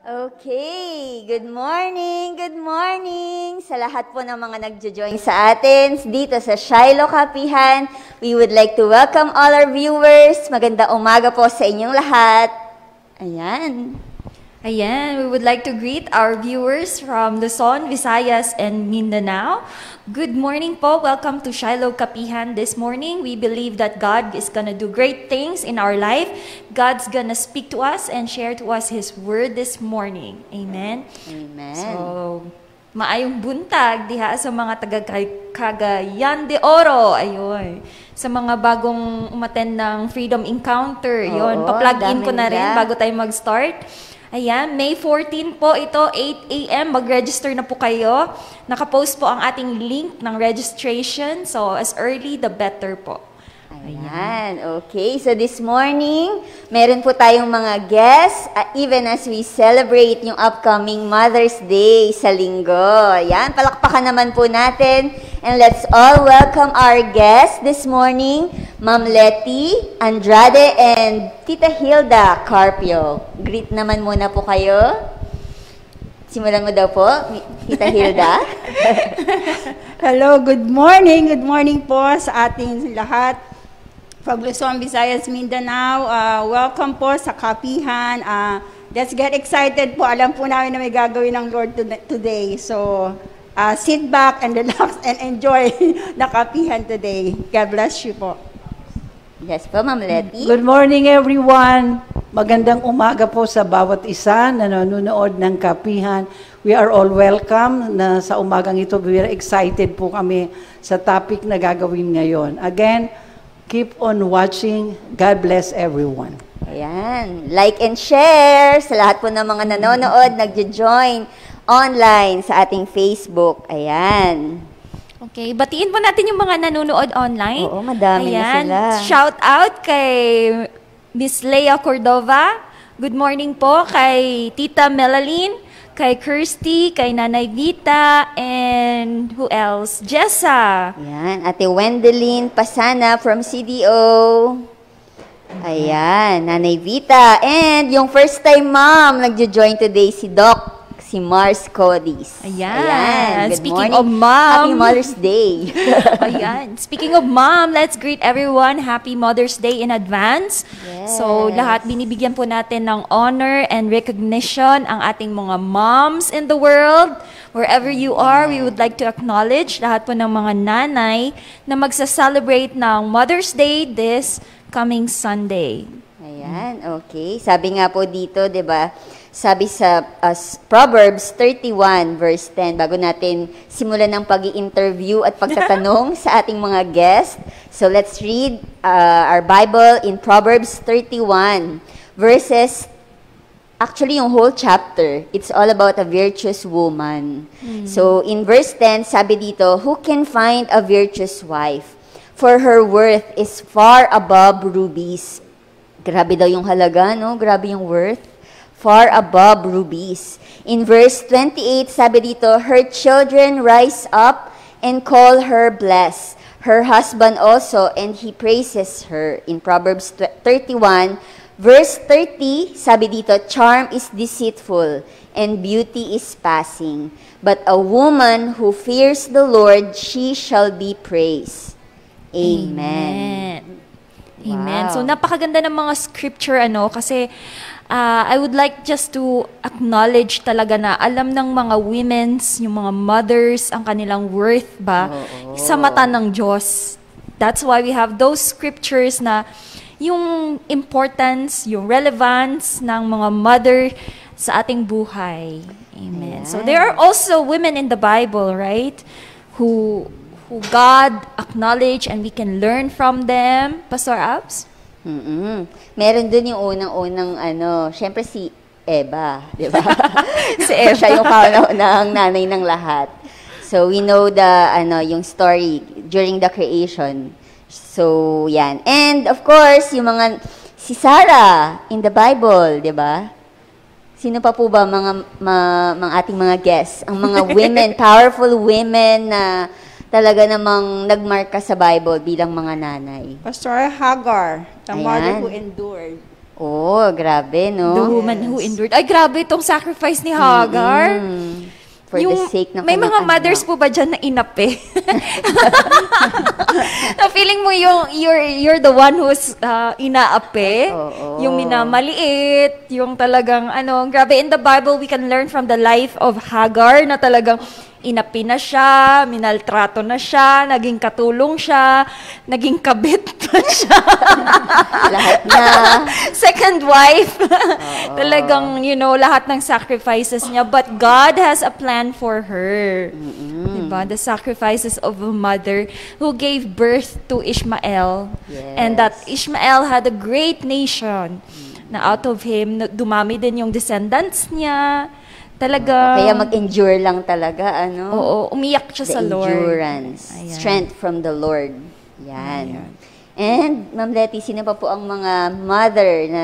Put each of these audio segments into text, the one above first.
Okay, good morning sa lahat po ng mga nagjo-join sa atin dito sa Shiloh Kapihan. We would like to welcome all our viewers. Magandang umaga po sa inyong lahat. Ayan, we would like to greet our viewers from Luzon, Visayas, and Mindanao. Good morning po. Welcome to Shiloh Kapihan this morning. We believe that God is gonna do great things in our life. God's gonna speak to us and share to us His Word this morning. Amen? amen. So, maayong buntag diha sa mga taga-Cagayan de Oro. Ayun. Sa mga bagong umattend ng Freedom Encounter. Ayun. Pa-plug in ko na rin bago tayo mag-start. Ayan, May 14 po ito, 8 a.m. Mag-register na po kayo. Nakapost po ang ating link ng registration. So, as early, the better po. Ayan, okay. So, this morning, meron po tayong mga guests, even as we celebrate yung upcoming Mother's Day sa linggo. Ayan, palakpakan naman po natin. And let's all welcome our guests this morning, Ma'am Letty Andrade and Tita Hilda Carpio. Greet naman muna po kayo. Simulan mo daw po, Tita Hilda. Hello, good morning. Good morning po sa ating lahat. From Luzon, Visayas, Mindanao. Welcome po sa Kapihan. Let's get excited po. Alam po namin na may gagawin ng Lord today. So, sit back and relax and enjoy the Kapihan today. God bless you po. Yes po, Ma'am Letty. Good morning, everyone. Magandang umaga po sa bawat isa na nanonood ng Kapihan. We are all welcome na sa umagang ito. We are excited po kami sa topic na gagawin ngayon. Again, keep on watching. God bless everyone. Ayan. Like and share sa lahat po ng mga nanonood, nagjo-join online sa ating Facebook. Ayan. Okay, batiin po natin yung mga nanonood online. Oo, madami na sila. Shout out kay Miss Leia Cordova. Good morning po kay Tita Melaline, kay Kirsty, kay Nanay Vita, and who else? Jessa. Ayan, Ate Wendelin Pasana from CDO. Ayan, Nanay Vita. And yung first time mom nagjo-join today si Doc. Si Mars Codis. Ayan. Good Speaking morning. of mom. Happy Mother's Day. Ayan. Speaking of mom, let's greet everyone. Happy Mother's Day in advance. Yes. So, lahat binibigyan po natin ng honor and recognition ang ating mga moms in the world. Wherever you are, we would like to acknowledge lahat po ng mga nanay na magsa-celebrate ng Mother's Day this coming Sunday. Ayan, okay. Sabi nga po dito, 'di ba? Sabi sa Proverbs 31 verse 10, bago natin simulan ng pag-i-interview at pagtatanong sa ating mga guests. So let's read our Bible in Proverbs 31 verses, actually yung whole chapter. It's all about a virtuous woman. So in verse 10, sabi dito, who can find a virtuous wife? For her worth is far above rubies. Grabe daw yung halaga, no? Grabe yung worth. Far above rubies. In verse 28, sabi dito, her children rise up and call her blessed. Her husband also, and he praises her. In Proverbs 31, verse 30, sabi dito, charm is deceitful and beauty is passing. But a woman who fears the Lord, she shall be praised. Amen. Amen. Wow. So, napakaganda ng mga scripture, kasi I would like just to acknowledge talaga na alam ng mga women's, yung mga mothers, ang kanilang worth ba sa mata ng Diyos. That's why we have those scriptures na yung importance, yung relevance ng mga mother sa ating buhay. Amen. So, there are also women in the Bible, right? Who God acknowledge and we can learn from them. Pastor Abs? Meron dun yung unang-unang syempre si Eva, di ba? Si Eva. Siya yung kauna-unang nanay ng lahat. So we know yung story during the creation. So yan. And of course, yung si Sarah in the Bible, di ba? Sino pa po ba mga ating mga guests? Ang mga women, powerful women na talaga namang nagmarka sa Bible bilang mga nanay. Pastor Hagar, the mother who endured. Oh, grabe, no? The woman who endured. Ay, grabe itong sacrifice ni Hagar. For the sake ng may mga kanyang mothers anak. po ba dyan na inape? Na feeling mo you're the one who's inaape, Oo. yung minamaliit, yung talagang grabe, in the Bible we can learn from the life of Hagar na talagang inapi na siya, minaltrato na siya, naging katulong siya, naging kabit pa siya. Lahat na. Second wife. Talagang, lahat ng sacrifices niya. But God has a plan for her. Diba? The sacrifices of a mother who gave birth to Ishmael. Yes. And that Ishmael had a great nation. Na out of him, dumami din yung descendants niya. Talaga. Kaya mag-endure lang talaga, Oo, umiyak siya The sa Lord. endurance. Ayan. Strength from the Lord. Yan. And, Ma'am Letty, sino pa po ang mga mother na...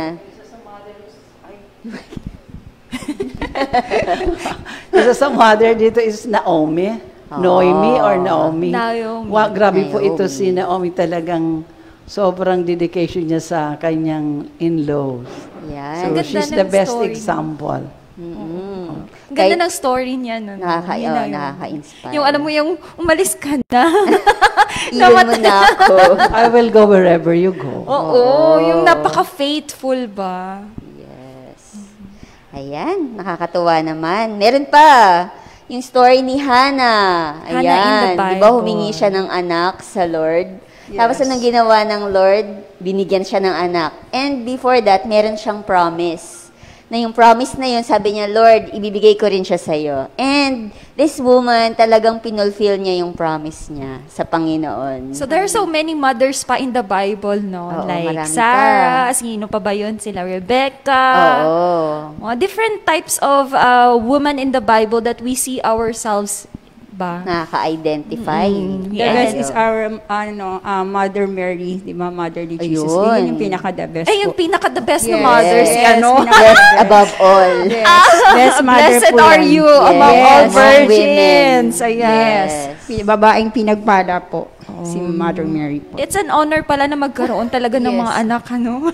Isa sa mother dito is Naomi. Noemi or Naomi. Naomi. Grabe po Naomi. ito si Naomi, talagang sobrang dedication niya sa kanyang in-laws. Yan. So Ang ganda she's ng the best story. example. Ang ganda ng story niya. Nakaka-inspire. Yung alam mo yung umalis ka na. Iwan mo na ako. I will go wherever you go. Oo, yung napaka-faithful ba? Yes. Ayan, nakakatuwa naman. Meron pa, yung story ni Hannah. Hannah in the Ayan, di ba Bible. humingi siya ng anak sa Lord? Tapos anong ginawa ng Lord? Binigyan siya ng anak. And before that, meron siyang promise. Na yung promise na yun, sabi niya, Lord, ibibigay ko rin siya sa'yo. And this woman, talagang pinulfill niya yung promise niya sa Panginoon. So there are so many mothers pa in the Bible, no? Oo, Like marami Sarah, sino pa ba yun? Sila Rebecca. Oo. Mga different types of women in the Bible that we see ourselves ba? Nakaka-identify. The rest is our Mother Mary, di ba? Mother ni Jesus. Ayun. Yun yung pinaka-the best Ay, yung po. pinaka-the best na Yes. mothers, Yes, ano? Best above all. Yes. Best mother Blessed po are yan. you among Yes. all Among virgins. women. Ayan. Yes. Babaeng pinagpala po. Si Mother Mary po. It's an honor pala na magkaroon talaga ng Yes. mga anak, ano?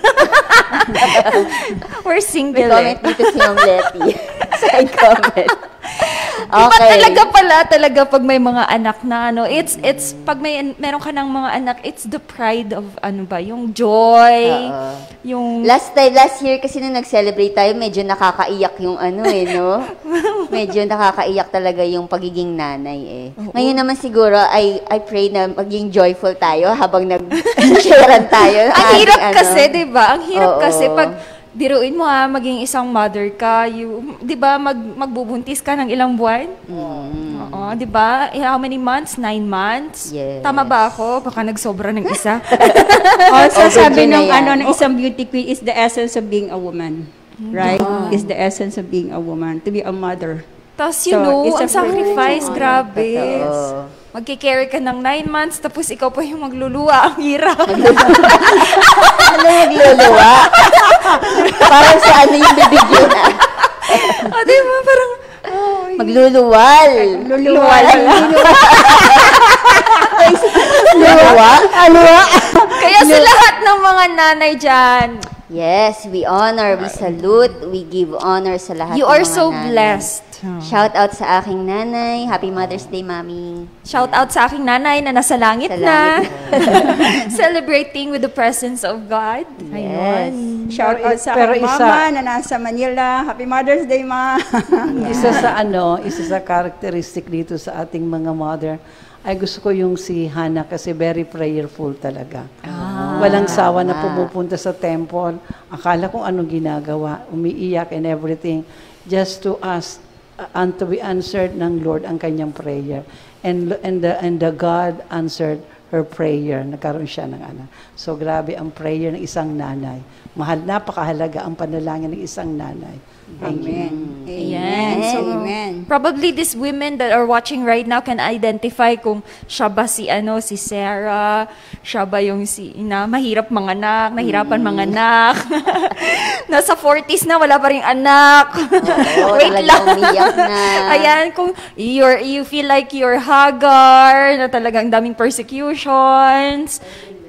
We're May single, comment dito si Ma'am Letty. Side comment. Diba talaga pag may mga anak na it's pag meron ka ng mga anak, it's the pride of yung joy, Oo. yung Last year kasi nung nag-celebrate tayo, medyo nakakaiyak yung no? Medyo nakakaiyak talaga yung pagiging nanay eh. Ngayon naman siguro, I pray na maging joyful tayo habang nag-sharean tayo. ng ang ating hirap kasi, 'di ba? Ang hirap Oo. kasi pag biruin mo maging isang mother ka, 'di ba, magbubuntis ka ng ilang buwan? Oo, 'di ba? How many months? 9 months? Yes. Tama ba ako? Baka nagsobra ng isa. Also, Overdue sabi na ng yan. ng isang beauty queen is the essence of being a woman. Right? Is the essence of being a woman. To be a mother. Tapos So, it's ang a sacrifice, privilege. grabe. Totoo. Magki-carry ka ng 9 months, tapos ikaw pa yung magluluwa. Ang hirap. Ano nagluluwa? Parang sa yung bibigyan na. Di ba? Parang, Magluluwal. Luluwal. Luluwa? kaya sa lahat ng mga nanay dyan, Yes, we honor, we salute, we give honor sa lahat you ng are mga so nanay. blessed. Shout out sa aking nanay. Happy Mother's Day, Mami. Shout out sa aking nanay na nasa langit Sa na. langit Celebrating with the presence of God. Yes. Shout out sa Pero aking isa- mama na nasa Manila. Happy Mother's Day, Ma. Isa sa characteristic dito sa ating mga mother, ay gusto ko yung si Hannah kasi very prayerful talaga. Walang sawa na pumupunta sa temple. Akala kung anong ginagawa. Umiiyak and everything. Just to ask and to be answered ng Lord ang kanyang prayer. And the God answered her prayer. Nagkaroon siya ng anak. So grabe ang prayer ng isang nanay. Napakahalaga ang panalangin ng isang nanay. Thank you. Amen. Ayan. Amen. So, Amen. probably these women that are watching right now can identify kung siya ba si Sarah, siya ba yung mahirap manganak, nahirapan manganak. Nasa 40s na, wala pa ring anak. Oo, Wait talagang lang. umiyak na. Ayan, kung you feel like you're Hagar, na talagang daming persecutions.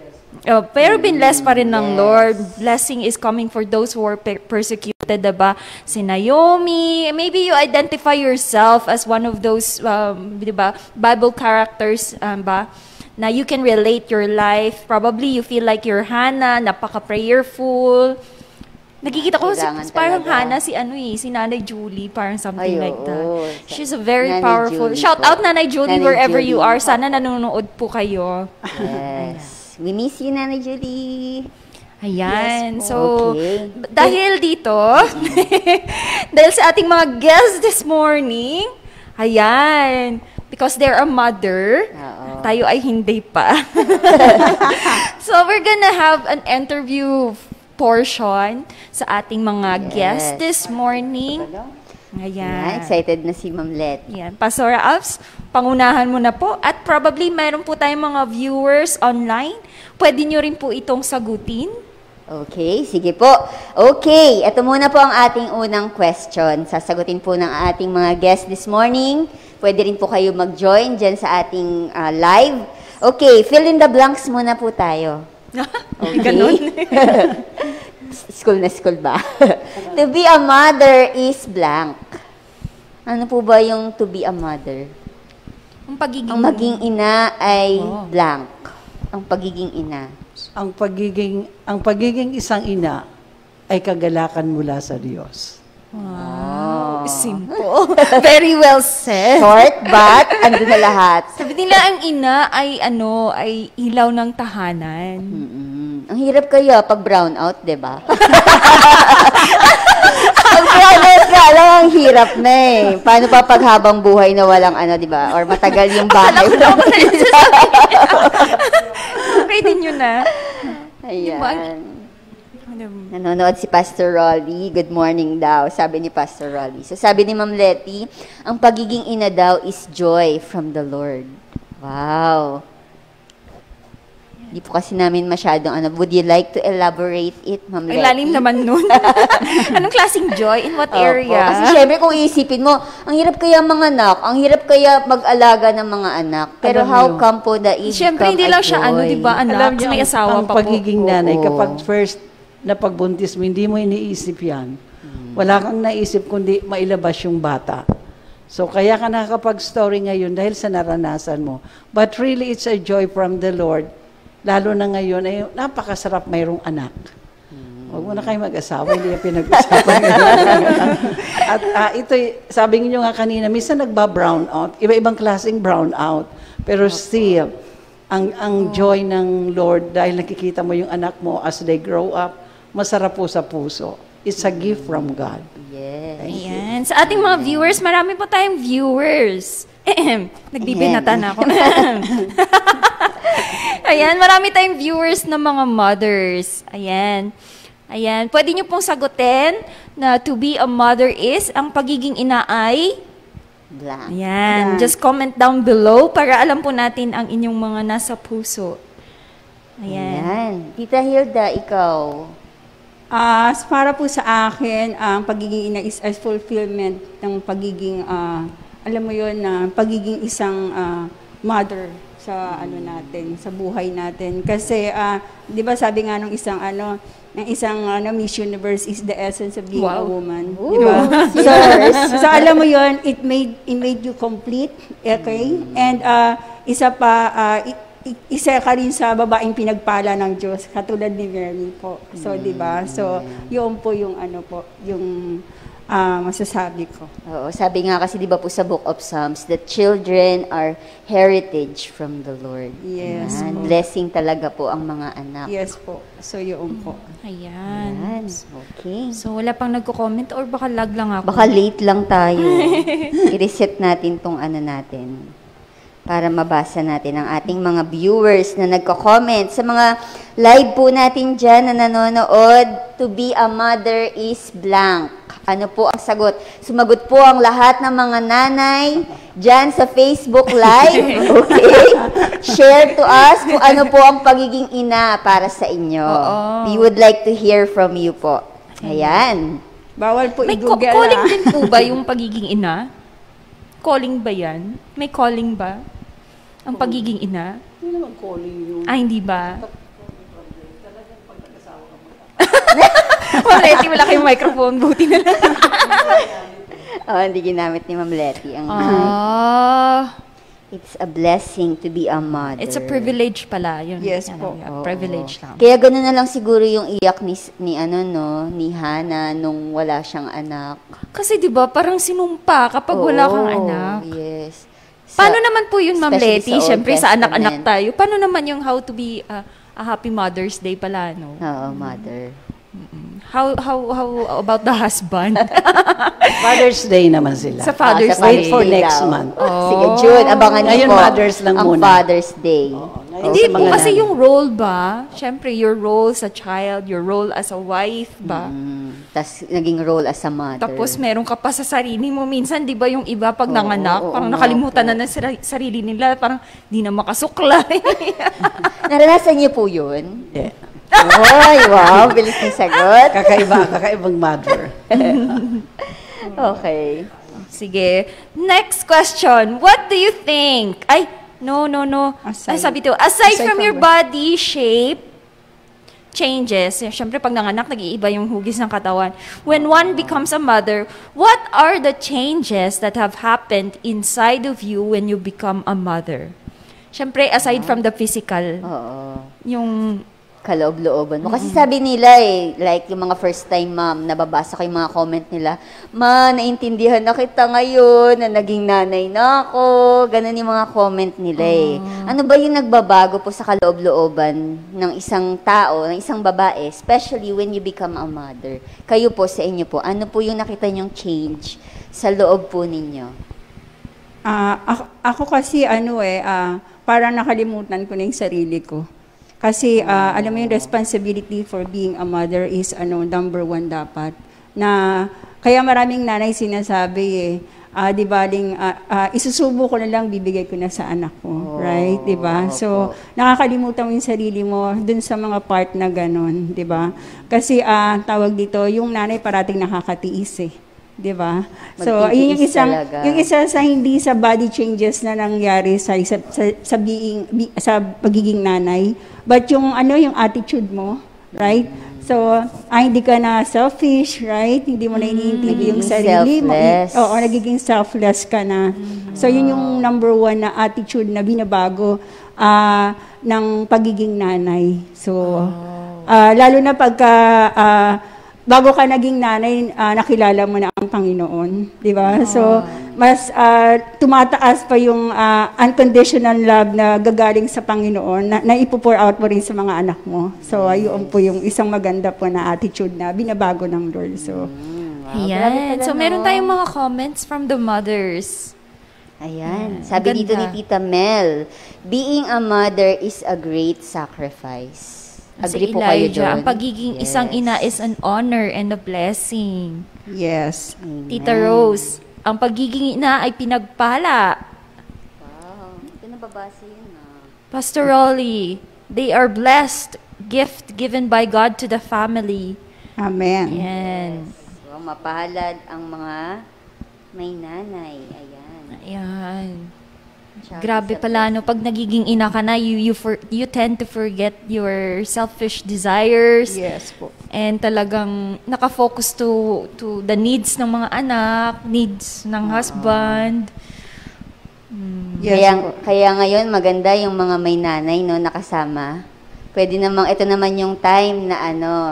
Pero binless pa rin ng Yes. Lord. Blessing is coming for those who are persecuted, diba? Si Naomi, maybe you identify yourself as one of those, diba, Bible characters, ba? Na you can relate your life. Probably you feel like you're Hannah, napaka-prayerful. Nakikita ko, Kailangan parang talaga. Hannah, si Nanay Julie, parang something Ay, like oo. that. She's a very Nanay powerful. Julie Shout po. out Nanay Julie Nanay wherever you Julie. are. Sana nanonood po kayo. Yes. We miss you, Nanay Julie. Ayan. Yes po. So, Okay. dahil dito, dahil sa ating mga guests this morning, ayan, because they're a mother, Oo. tayo ay hindi pa. So, we're gonna have an interview portion sa ating mga guests Yes. this morning. Ayan, Ayan. excited na si Ma'am Let. Yan. Pastor Alps, pangunahan mo na po. At probably mayroon po tayong mga viewers online. Pwede nyo rin po itong sagutin. Okay, sige po. Okay, ito muna po ang ating unang question. Sasagutin po ng ating mga guests this morning. Pwede rin po kayo mag-join dyan sa ating live. Okay, fill in the blanks muna po tayo. Okay. Ganun. School na school ba? To be a mother is blank. Ano po ba yung to be a mother? Ang pagiging... Ang maging ina ay Oh. blank. Ang pagiging ina. Ang pagiging isang ina ay kagalakan mula sa Diyos. Wow. Simple. Very well said. Short, but andun na lahat. Sabi nila ang ina ay ay ilaw ng tahanan. Ang hirap kaya pag brown out, di ba? Pag brown out ka, alam, ang hirap na eh. Paano pa pag habang buhay na walang di ba? Or matagal yung bahay. Okay din yun na. Ayan. Nanonood si Pastor Rolly. Good morning daw, sabi ni Pastor Rolly. So sabi ni Ma'am Letty, ang pagiging ina daw is joy from the Lord. Wow. Hindi po kasi namin masyadong Would you like to elaborate it, Ma'am Ay, Letty? lalim naman nun. Anong klaseng joy? In what Opo. area? Kasi syempre kung iisipin mo, ang hirap kaya mga anak, ang hirap kaya mag-alaga ng mga anak. Pero Alam how niyo, come po that it Siyempre, become hindi a lang siya joy? di ba, anak? Alam niyo, May asawa ang pa po. pagiging nanay, Oo. kapag first na pagbuntis mo, hindi mo iniisip yan. Wala kang naisip kundi mailabas yung bata. So, kaya ka nakakapag-story ngayon dahil sa naranasan mo. But really, it's a joy from the Lord. Lalo na ngayon, ay napakasarap mayroong anak. Huwag mo na kayo mag-asawa, hindi yung pinag-usapan. At ito, sabi niyo nga kanina, minsan nagba-brown out, iba-ibang klaseng brown out. Pero still, ang joy ng Lord, dahil nakikita mo yung anak mo as they grow up, masarap po sa puso. It's a gift from God. Yes. Ayan. Sa ating mga viewers, marami po tayong viewers. Nagbibinata na ako. Ayan, marami tayong viewers na mga mothers. Ayan. Ayan. Pwede nyo pong sagutin na to be a mother is, ang pagiging ina ay... Blank. Ayan. Just comment down below para alam po natin ang inyong mga nasa puso. Ayan. Ayan. Tita Hilda, ikaw. Para po sa akin, ang pagiging ina is a fulfillment ng pagiging, alam mo yun, pagiging isang mother sa natin, sa buhay natin. Kasi, di ba sabi nga nung isang Miss Universe is the essence of being a woman. Di ba? So, alam mo yun, it made you complete, okay? And isa ka rin sa babaeng pinagpala ng Diyos, katulad ni Mary po. So, di ba? So, yun po yung yung masasabi ko. Oo, sabi nga kasi 'di ba po sa Book of Psalms that children are heritage from the Lord. Yes Ayan. po. Blessing talaga po ang mga anak. Yes po. So, yun po. Ayan. Ayan. Okay. So, wala pang nagko-comment or baka lag lang ako? Baka late lang tayo. I-reset natin tong natin para mabasa natin ang ating mga viewers na nagko-comment sa mga live po natin dyan na nanonood. To be a mother is blank. Ano po ang sagot? Sumagot po ang lahat ng mga nanay dyan sa Facebook Live. Okay? Share to us kung ano po ang pagiging ina para sa inyo. Oo. We would like to hear from you po. Ayan. Bawal po May i-google calling din po ba yung pagiging ina? Calling ba yan? May calling ba? Ang pagiging ina? Hindi naman calling yun. Ah, hindi ba? Ma'am Letty, wala kayong microphone. Buti na lang. Hindi ginamit ni Ma'am Letty ang It's a blessing to be a mother. It's a privilege pala. Yun, Yes po. Privilege lang. Kaya gano'n na lang siguro yung iyak ni Hannah nung wala siyang anak. Kasi 'di ba parang sinumpa kapag wala kang anak. Yes. Paano naman po yun, Ma'am especially Letty? sa Old Siyempre, sa anak-anak Testament. tayo. Paano naman yung how to be a happy Mother's Day pala, no? Oo, mother. How about the husband? Father's Day naman sila. Sa Father's sa Day. Wait for next daw. month. Sige, June, abangan niyo Ngayon, po Mother's lang ang muna. Father's Day. Hindi Sa po mga kasi nanay. yung role ba? Siyempre, your role sa child, your role as a wife ba? Tapos naging role as a mother. Tapos meron ka pa sa sarili mo. Minsan, di ba yung iba pag nanganak, parang oo nakalimutan nga na ng sarili nila, parang di na makasuklay. Naranasan niyo po yun? Yeah. Ay, wow, bilis ng sagot. Kakaibang mother. Okay. Sige. Next question. What do you think? Ay, no. Ay, sabi to, aside from your body shape, changes, syempre pag nanganak, nag-iiba yung hugis ng katawan. When one becomes a mother, what are the changes that have happened inside of you when you become a mother? Syempre, aside from the physical, Oo. yung Kaloob-looban mo. Kasi sabi nila like yung mga first time mom, nababasa ko yung mga comment nila, Ma, naintindihan na kita ngayon, na naging nanay na ako. Ganun yung mga comment nila Ano ba yung nagbabago po sa kaloob-looban ng isang tao, ng isang babae, especially when you become a mother? Kayo po, sa inyo po, ano po yung nakita nyong change sa loob po ninyo? Ako kasi parang nakalimutan ko na yung sarili ko. Kasi alam mo yung responsibility for being a mother is number one dapat. Na kaya maraming nanay sinasabi di baling isusubo ko na lang, bibigay ko na sa anak ko, right? 'Di ba? So nakakalimutan mo yung sarili mo dun sa mga part na ganon, 'di ba? Kasi tawag dito, yung nanay parating nakakatiis 'di ba? So, ayun yung isa sa hindi sa body changes na nangyari sa pagiging nanay, but yung yung attitude mo, right? So, hindi ka na selfish, right? Hindi mo na iniintindi yung sarili mo. Oo, nagiging selfless ka na. So, yun yung number one na attitude na binabago ng pagiging nanay. So, lalo na pagka bago ka naging nanay, nakilala mo na ang Panginoon, di ba? So, mas tumataas pa yung unconditional love na gagaling sa Panginoon na ipo-pour out mo rin sa mga anak mo. So, ayun po yung isang maganda po na attitude na binabago ng Lord. So, ayan. So, meron tayong mga comments from the mothers. Ayan. Sabi dito ni Tita Mel, being a mother is a great sacrifice. Agree po kayo doon? Ang pagiging isang ina is an honor and a blessing. yes. Amen. Tita Rose, ang pagiging ina ay pinagpala. Wow. Ito nababasa yun Pastor Rolly, they are blessed, gift given by God to the family. Amen. Yan. So, mapalad ang mga may nanay. Ayan. Ayan. Grabe pala, no? Pag nagiging ina ka na, you tend to forget your selfish desires. Yes po. And talagang nakafocus to the needs ng mga anak, needs ng husband. Yes Kaya ngayon, maganda yung mga may nanay, no, nakasama. Pwede namang, ito naman yung time na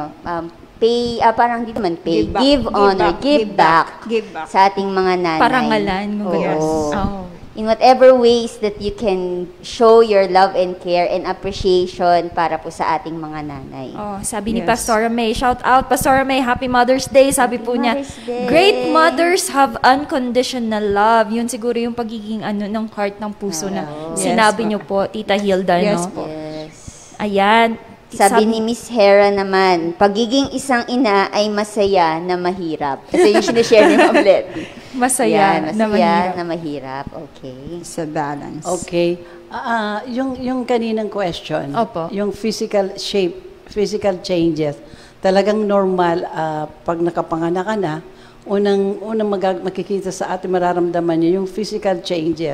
pay, parang hindi naman pay, give honor, give back sa ating mga nanay. Parangalan. Oo. In whatever ways that you can show your love and care and appreciation para po sa ating mga nanay. Sabi ni Pastora May, shout out Pastora May, Happy Mother's Day. Sabi po niya, Day. great mothers have unconditional love. Yun siguro yung pagiging ng heart ng puso na sinabi niyo po, Tita Hilda, Yes no? po. Yes. Ayan. Sabi ni Miss Hera naman, pagiging isang ina ay masaya na mahirap. Ito yung sinishare ni Ma'am Letty. Masaya na mahirap. Okay. Sa balance. Okay. Yung kaninang question, Opo. yung physical shape, physical changes, talagang normal pag nakapanganak ka na, unang makikita sa atin, mararamdaman niyo yung physical changes.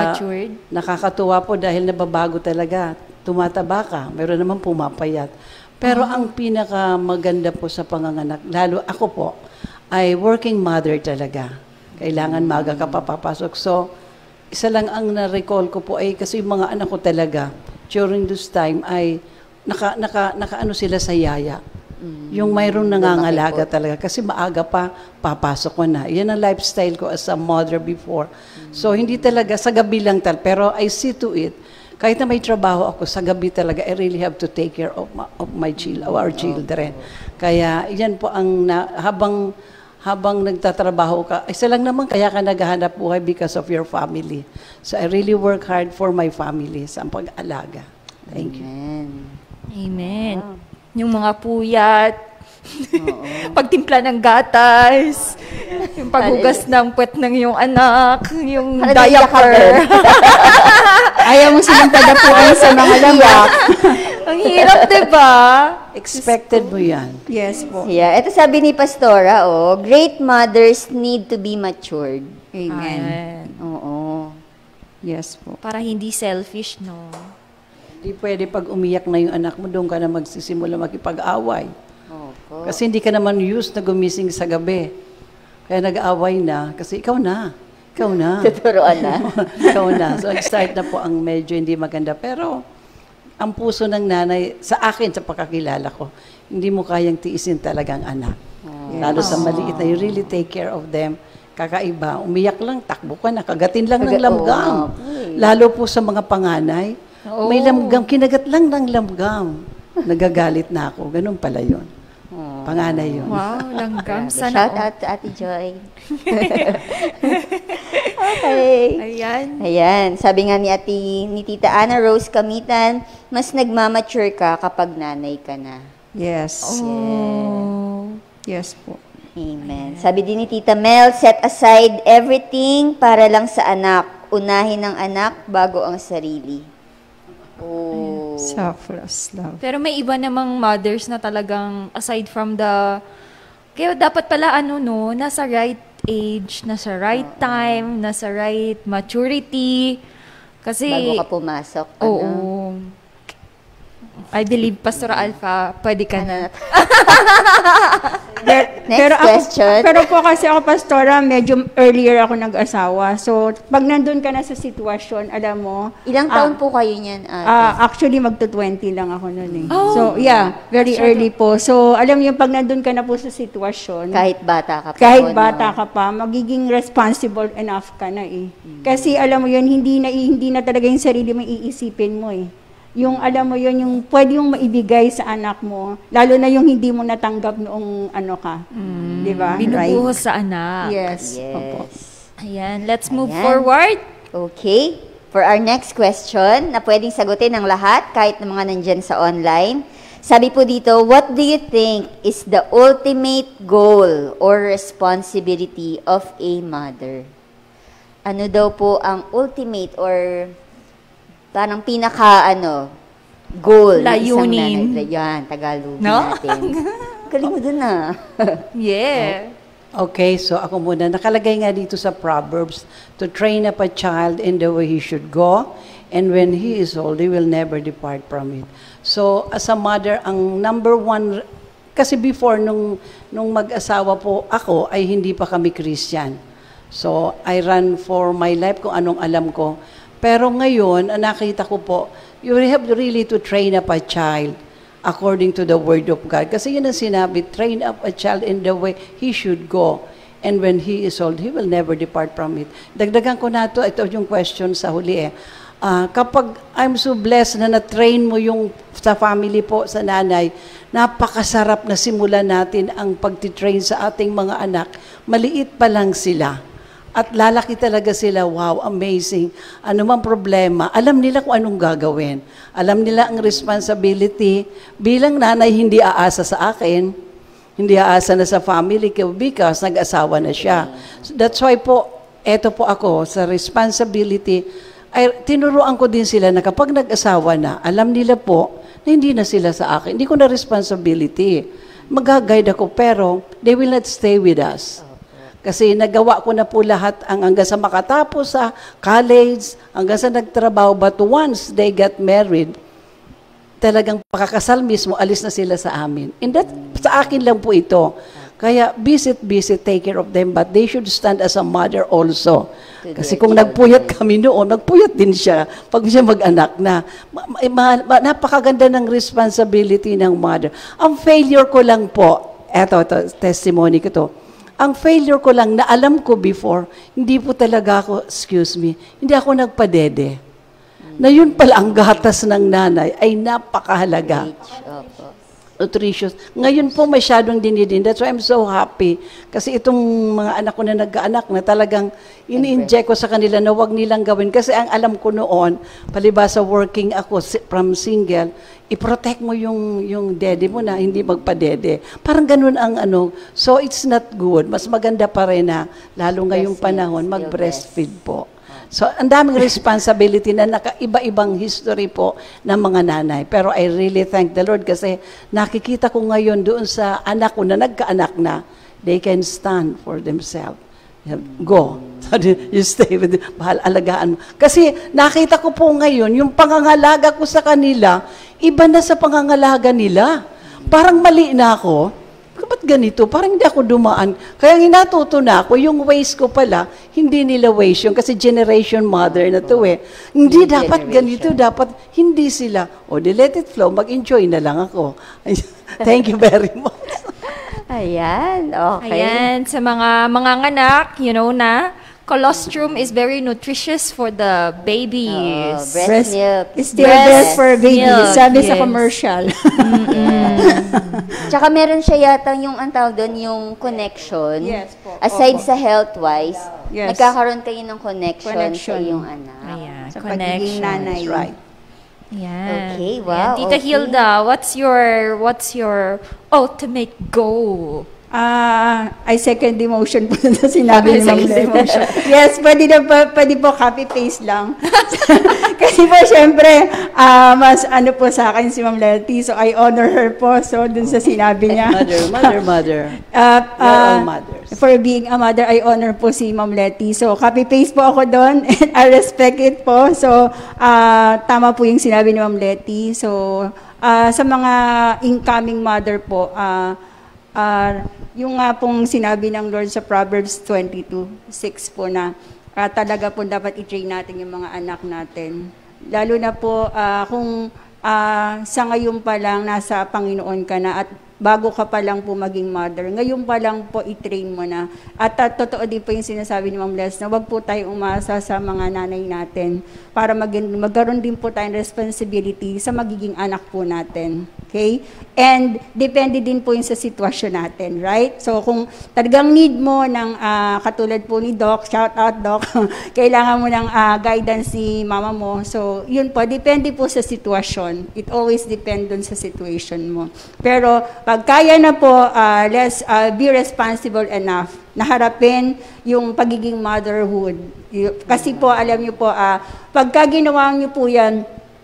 Nagmamatured. Nakakatuwa po dahil nababago talaga. Tumataba ka, meron naman pumapayat. Pero ang pinakamaganda po sa panganganak, lalo ako po, ay working mother talaga. Kailangan maaga ka papapasok. So, isa lang ang na-recall ko po ay kasi yung mga anak ko talaga, during this time ay naka sila sa yaya. Yung mayroong nangangalaga talaga. Kasi maaga pa, papasok ko na. Yan ang lifestyle ko as a mother before. So, hindi talaga, sa gabi lang talaga. Pero I see to it, kahit na may trabaho ako, sa gabi talaga, I really have to take care of our children. Kaya, yan po ang, habang nagtatrabaho ka, isa lang naman, kaya ka naghahanap buhay because of your family. So, I really work hard for my family sa pag-alaga. Thank you. Amen. Yung mga puyat, pagtimpla ng gatas, yung paghugas ng puwet ng iyong anak, yung diaper. Ayaw mo silang padapuan sa mga layak. Ang hirap, diba? Expected mo yan. Yes po. Yeah, ito sabi ni Pastora, great mothers need to be matured. Amen. Oo. Yes po. Para hindi selfish, no? Hindi pwede pag umiyak na yung anak mo, doon ka na magsisimula makipag-away. Kasi hindi ka naman used na gumising sa gabi. Kaya nag-aaway na, kasi ikaw na. Tuturuan na. Ikaw na. So, start na po ang medyo hindi maganda. Pero, ang puso ng nanay, sa akin, sa pagkakilala ko, hindi mo kayang tiisin talagang anak. Lalo sa maliit na, you really take care of them. Kakaiba, umiyak lang, takbo ka na, kagatin lang ng lamgam. Lalo po sa mga panganay, may lamgam, kinagat lang ng lamgam. Nagagalit na ako. Ganun pala yun. Panganay yun. Wow, langgam. Shout Sana out to Ate Joy. Okay. Ayan. Sabi nga ni Tita Ana Rose Kamitan, mas nagmamature ka kapag nanay ka na. Yes. Yes po. Amen. Sabi din ni Tita Mel, set aside everything para lang sa anak. Unahin ang anak bago ang sarili. Selfless love. Pero may iba namang mothers na talagang aside from the kaya dapat pala nasa right age, nasa right time, nasa right maturity. Kasi Bago ka pumasok. Oo. I believe Pastor Alpha, pwede ka na. Next question. Pero po kasi ako, Pastora, medyo earlier ako nag-asawa. So, pag nandun ka na sa sitwasyon, alam mo... Ilang taon po kayo niyan, ate? Actually, magto-20 lang ako nun eh. So, yeah, very early po. So, alam mo yung pag nandun ka na po sa sitwasyon... Kahit bata ka pa. Kahit bata ka pa, magiging responsible enough ka na eh. Kasi alam mo yun, hindi na talaga yung sarili mo iisipin mo eh. Yung alam mo yun, yung pwede yung maibigay sa anak mo, lalo na yung hindi mo natanggap noong ka. Di ba? Binubuhos sa anak. Yes. Yes. Ayan, let's move forward. Okay. For our next question, na pwedeng sagutin ng lahat, kahit ng mga nandyan sa online. Sabi po dito, what do you think is the ultimate goal or responsibility of a mother? Ano daw po ang ultimate or parang goal ng isang layunin. nanay. Yan, Tagalog No? natin. Galing mo dun ah. Yeah. Okay, so ako muna. Nakalagay nga dito sa Proverbs, to train up a child in the way he should go, and when he is old, he will never depart from it. So, as a mother, ang number one, kasi before, nung mag-asawa po ako, ay hindi pa kami Christian. So, I run for my life kung anong alam ko. Pero ngayon, nakita ko po, you have really to train up a child according to the Word of God. Kasi yun ang sinabi, train up a child in the way he should go. And when he is old, he will never depart from it. Dagdagan ko na ito yung question sa huli kapag I'm so blessed na na-train mo yung sa family po, sa nanay, napakasarap na simulan natin ang pagtitrain sa ating mga anak. Maliit pa lang sila. At lalaki talaga sila, wow, amazing. Ano man problema, alam nila kung anong gagawin. Alam nila ang responsibility. Bilang nanay, hindi aasa sa akin. Hindi aasa na sa family ko because nag-asawa na siya. So that's why po, eto po ako, sa responsibility, ay tinuruan ko din sila na kapag nag-asawa na, alam nila po na hindi na sila sa akin. Hindi ko na responsibility. Mag-guide ako, pero they will not stay with us. Kasi nagawa ko na po lahat hanggang sa makatapos sa college, hanggang sa nagtrabaho. But once they get married, talagang pakakasal mismo, alis na sila sa amin. And that, sa akin lang po ito. Kaya visit, take care of them, but they should stand as a mother also. Kasi kung nagpuyat kami noon, nagpuyat din siya pag siya mag-anak na. Napakaganda ng responsibility ng mother. Ang failure ko lang po, eto testimony ko to. Ang failure ko lang na alam ko before, hindi po talaga ako, hindi ako nagpadede. Na yun pala ang gatas ng nanay ay napakahalaga. Nutritious. Ngayon po masyadong dinidin. That's why I'm so happy. Kasi itong mga anak ko na nagkaanak na talagang ini-inject ko sa kanila na huwag nilang gawin. Kasi ang alam ko noon, palibasa working ako from single, i-protect mo yung dede mo na hindi magpadede. Parang ganun ang ano. So it's not good. Mas maganda pa rin na, lalo ngayong panahon, mag-breastfeed po. So, ang daming responsibility na iba-ibang history po ng mga nanay. Pero I really thank the Lord kasi nakikita ko ngayon doon sa anak ko na nagkaanak na, they can stand for themselves. Go. You stay with them. Bahal, alagaan mo. Kasi nakita ko po ngayon, yung pangangalaga ko sa kanila, iba na sa pangangalaga nila. Parang mali na ako. Ba't ganito? Parang hindi ako dumaan. Kaya natuto na ako, yung ways ko pala, hindi nila ways yun. Kasi generation mother na to eh. Hindi dapat ganito, dapat hindi sila. O, let it flow, mag-enjoy na lang ako. Thank you very much. Ayan, okay. Ayan, sa mga anak, you know na, colostrum is very nutritious for the babies. Breast milk. It's still best for babies. milk, Sabi sa yes. commercial. Tsaka meron siya yata yung ang tawag doon, yung connection. Yes po. Aside sa health-wise, Yes. nagkakaroon kayo ng connection sa Connection. iyong anak. Ayan, Sa pagiging nanay. That's right. Yan. Okay, wow, Yan. Tita okay. Hilda, what's your ultimate goal? I second the motion po na sinabi ni Ma'am Second Leti. Yes, pwede po copy-paste lang. Kasi po, syempre, mas ano po sa akin si Ma'am Leti, so I honor her po, so dun sa sinabi niya. Mother. We're all mothers. For being a mother, I honor po si Ma'am Leti. So, copy-paste po ako doon, and I respect it po. So, tama po yung sinabi ni Ma'am Leti. So, sa mga incoming mother po, yung nga pong sinabi ng Lord sa Proverbs 22:6 po na talaga po dapat i-train natin yung mga anak natin. Lalo na po kung sa ngayon pa lang nasa Panginoon ka na at bago ka pa lang po maging mother, ngayon pa lang po i-train mo na. At totoo din po yung sinasabi ni Ma'am Les na wag po tayo umasa sa mga nanay natin para magkaroon din po tayong responsibility sa magiging anak po natin. Okay? And depende din po yung sa sitwasyon natin, right? So kung talagang need mo ng katulad po ni Doc, shout out Doc, kailangan mo ng guidance ni mama mo. So yun po, depende po sa sitwasyon. It always depends dun sa situation mo. Pero pag kaya na po, let's be responsible enough na harapin yung pagiging motherhood. Kasi po, alam niyo po, pagka ginawa niyo po yan,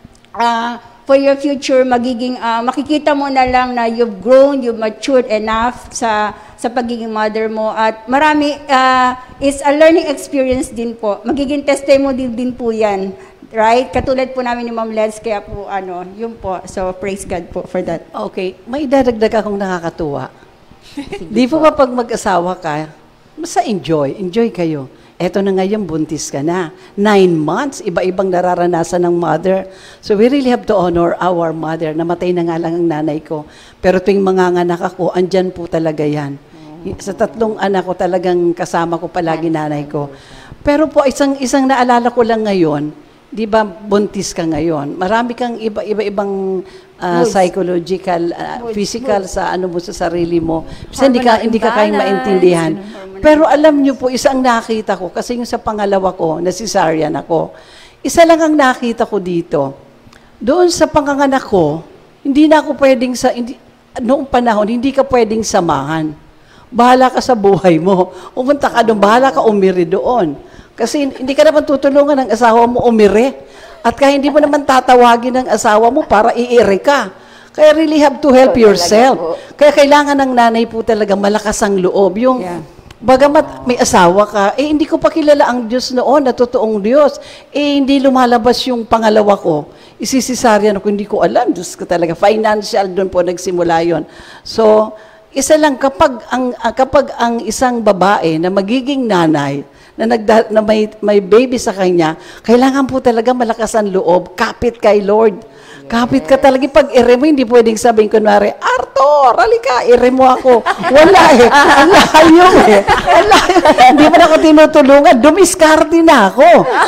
for your future, makikita mo na lang na you've grown, you've matured enough sa pagiging mother mo. At marami, it's a learning experience din po. Magiging testimony din po yan. Right? Katulad po namin ni Ma'am Leds, kaya po, yun po. So, praise God po for that. Okay, may idadagdag akong nakakatuwa. Di po ba pag mag-asawa ka, basta enjoy kayo. Eto na ngayon, buntis ka na. 9 months, iba-ibang nararanasan ng mother. So we really have to honor our mother. Namatay na nga lang ang nanay ko. Pero tuwing manganganak ako, andyan po talaga yan. Sa 3 anak ko, talagang kasama ko palagi nanay ko. Pero po, isang naalala ko lang ngayon, di ba buntis ka ngayon? Marami kang iba-ibang psychological, physical sa ano mo sa sarili mo. Kasi hindi ka kayang maintindihan. Pero alam niyo po, isang nakita ko, kasi yung sa pangalawa ko, na cesarean ako, isa lang ang nakita ko dito. Doon sa panganganak ko, hindi na ako pwedeng noong panahon, hindi ka pwedeng samahan. Bahala ka sa buhay mo. Umunta ka doon, bahala ka umiri doon. Kasi hindi ka naman tutulungan ng asawa mo umire. At kaya hindi mo naman tatawagin ng asawa mo para iire ka. Kaya really have to help yourself. Kaya kailangan ng nanay po talaga malakas ang loob. Yung Bagamat may asawa ka, hindi ko pa kilala ang Diyos noon, na totoong Diyos. Hindi lumalabas yung pangalawa ko. Isisisaryan ako, hindi ko alam. Diyos ko talaga. Financial, doon po nagsimula yon. So, isa lang, kapag ang isang babae na magiging nanay, na may baby sa kanya, kailangan po talaga malakas ang loob, kapit kay Lord. Kapit ka talaga. Pag ire mo, hindi pwedeng sabihin kunwari, Arthur, halika, ire mo ako. Wala eh. Ang layo eh. Hindi mo na ako tinutulungan. Dumiskarte na ako.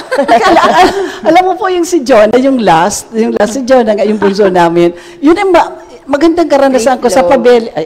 Alam mo po yung si Jonah, yung last si Jonah, yung bunso namin, yun ang magandang karanasan ko sa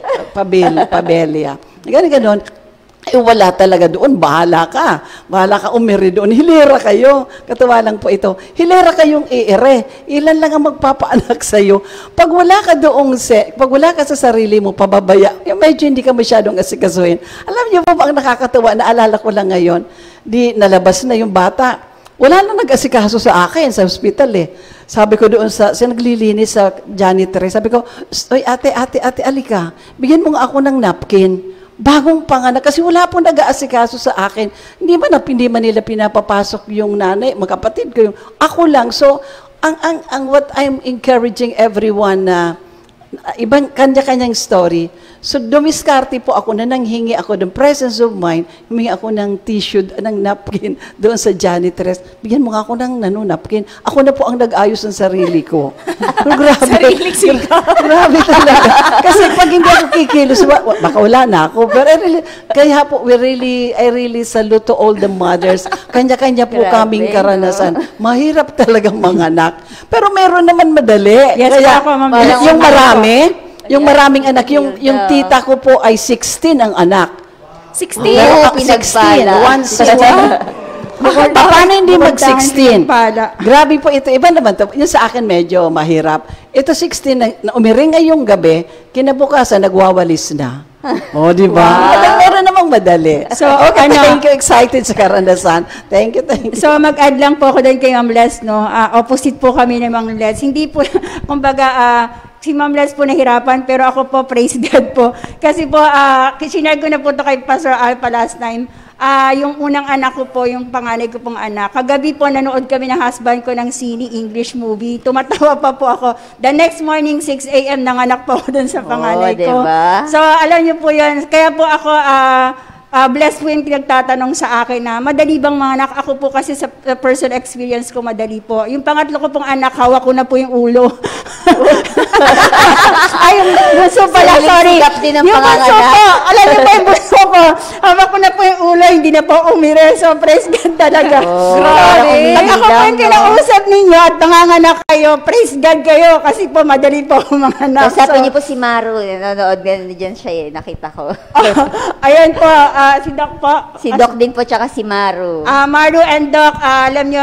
Pabelia. Ganon. Wala talaga doon. Bahala ka umiri doon. Hilera kayo. Katawa lang po ito. Hilera kayong iire. Ilan lang ang magpapaanak sa'yo. Pag wala ka sa sarili mo, pababaya, medyo hindi ka masyadong asikasuhin. Alam niyo po ba ang nakakatawa, naalala ko lang ngayon, nalabas na yung bata. Wala na nag-asikaso sa akin sa hospital eh. Sabi ko doon sa naglilinis sa janitor, sabi ko, "Oy, ate, alika. Bigyan mo nga ako ng napkin." Bagong panganak, kasi wala pong nag-aasikaso sa akin. Hindi man nila pinapapasok yung nanay, magkapatid ko yung, ako lang. So, what I'm encouraging everyone na, ibang kanya-kanyang story. So, dumiskarte po ako na nanghingi ako ng presence of mind, humingi ako ng tissue, ng napkin doon sa janitress. Bigyan mo nga ako ng napkin. Ako na po ang nag-ayos ng sarili ko. Pero grabe. Grabe talaga. Kasi pag hindi ako kikilos, baka wala na ako. Pero kaya po, I really salute to all the mothers. Kanya-kanya po kaming karanasan. Mahirap talagang manganak. Pero meron naman madali. Yes, kaya, ako, yung marami, yung maraming anak, yung tita ko po ay 16 ang anak. 16? Pero 16. Paano hindi mag-16? Grabe po ito. Iba naman to. Yung sa akin medyo mahirap. Ito 16 na umiring ngayong gabi, kinabukasan nagwawalis na. Di ba? Wow. Meron namang madali. So, thank you, excited sa karanasan. Thank you. So, mag-add lang po ako din kay Ma'am Les, no? Opposite po kami ni Ma'am Les. Hindi po, kumbaga, si Ma'am Les po nahirapan, pero ako po, praise God po. Kasi po, sinare ko na po ito kay Pastor Alpa last time. Yung unang anak ko po, yung panganay ko pong anak. Kagabi po, nanood kami ng husband ko ng sine English movie. Tumatawa pa po ako. The next morning, 6 a.m., nanganak po ako dun sa panganay ko. Diba? So, alam niyo po yun. Kaya po ako, blessed po yung pinagtatanong sa akin na madali bang mga anak? Ako po kasi sa personal experience ko, madali po. Yung pangatlo ko pong anak, hawak ko na po yung ulo. Ay, yung bunso pala, sorry. Din ang yung bunso ko, alam niyo po yung bunso ko, hawak ko na po yung ulo, hindi na po umire. So, praise God talaga. Grabe. Pag ako po yung kinausap ninyo at nanganganak kayo, praise God kayo kasi po madali po ang mga anak. Usapin niyo po si Maru, nanonood dyan siya nakita ko. Ayan po, si Doc po. Si Doc din po, tsaka si Maru. Maru and Doc, alam nyo,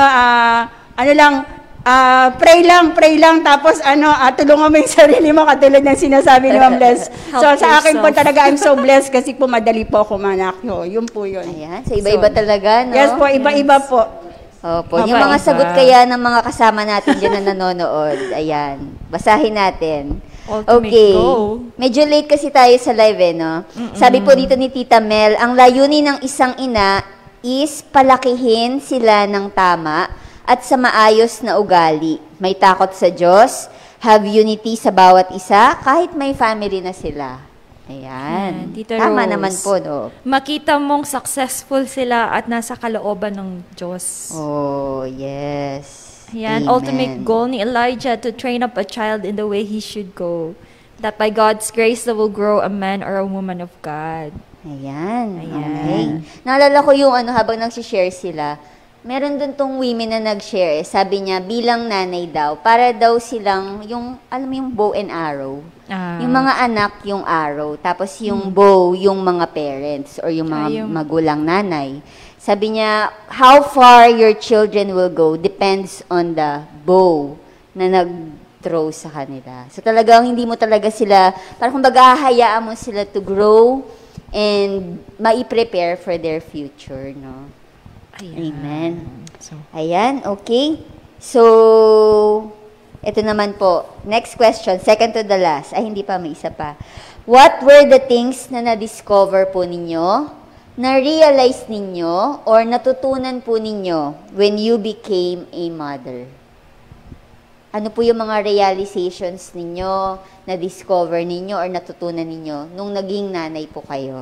pray lang, tapos tulungan mo yung sarili mo, katulad ng sinasabi ni Ma'am Les. So, sa akin po talaga, I'm so blessed kasi po madali po ako manak. Yun po yun. Ayan, so iba-iba talaga, no? Yes po, iba-iba po. Opo, yung mga sagot kaya ng mga kasama natin dyan na nanonood, ayan, basahin natin. Okay. Medyo late kasi tayo sa live no? Sabi po dito ni Tita Mel, ang layunin ng isang ina is palakihin sila ng tama at sa maayos na ugali. May takot sa Diyos, have unity sa bawat isa, kahit may family na sila. Ayan. Tita Tama Rose, naman po, no? Makita mong successful sila at nasa kalooban ng Diyos. Oh, yes. Yan, Amen. ultimate goal ni Elijah to train up a child in the way he should go. That by God's grace, they will grow a man or a woman of God. Ayan. Ayan. Okay. Naalala ko yung habang nagsishare sila, meron dun tong women na nag-share. Sabi niya, bilang nanay daw, para daw silang, alam mo yung bow and arrow. Yung mga anak, yung arrow. Tapos yung bow, yung mga parents or yung mga magulang nanay. Sabi niya, how far your children will go depends on the bow na nag-throw sa kanila. So talagang hindi mo talaga sila, parang kumbaga hayaan mo sila to grow and mai-prepare for their future, no? Amen. Ayan, okay. So, ito naman po. Next question, second to the last. Ay, hindi pa, may isa pa. What were the things na na-discover po ninyo na-realize ninyo or natutunan po ninyo when you became a mother? Ano po yung mga realizations ninyo, na-discover ninyo or natutunan ninyo nung naging nanay po kayo?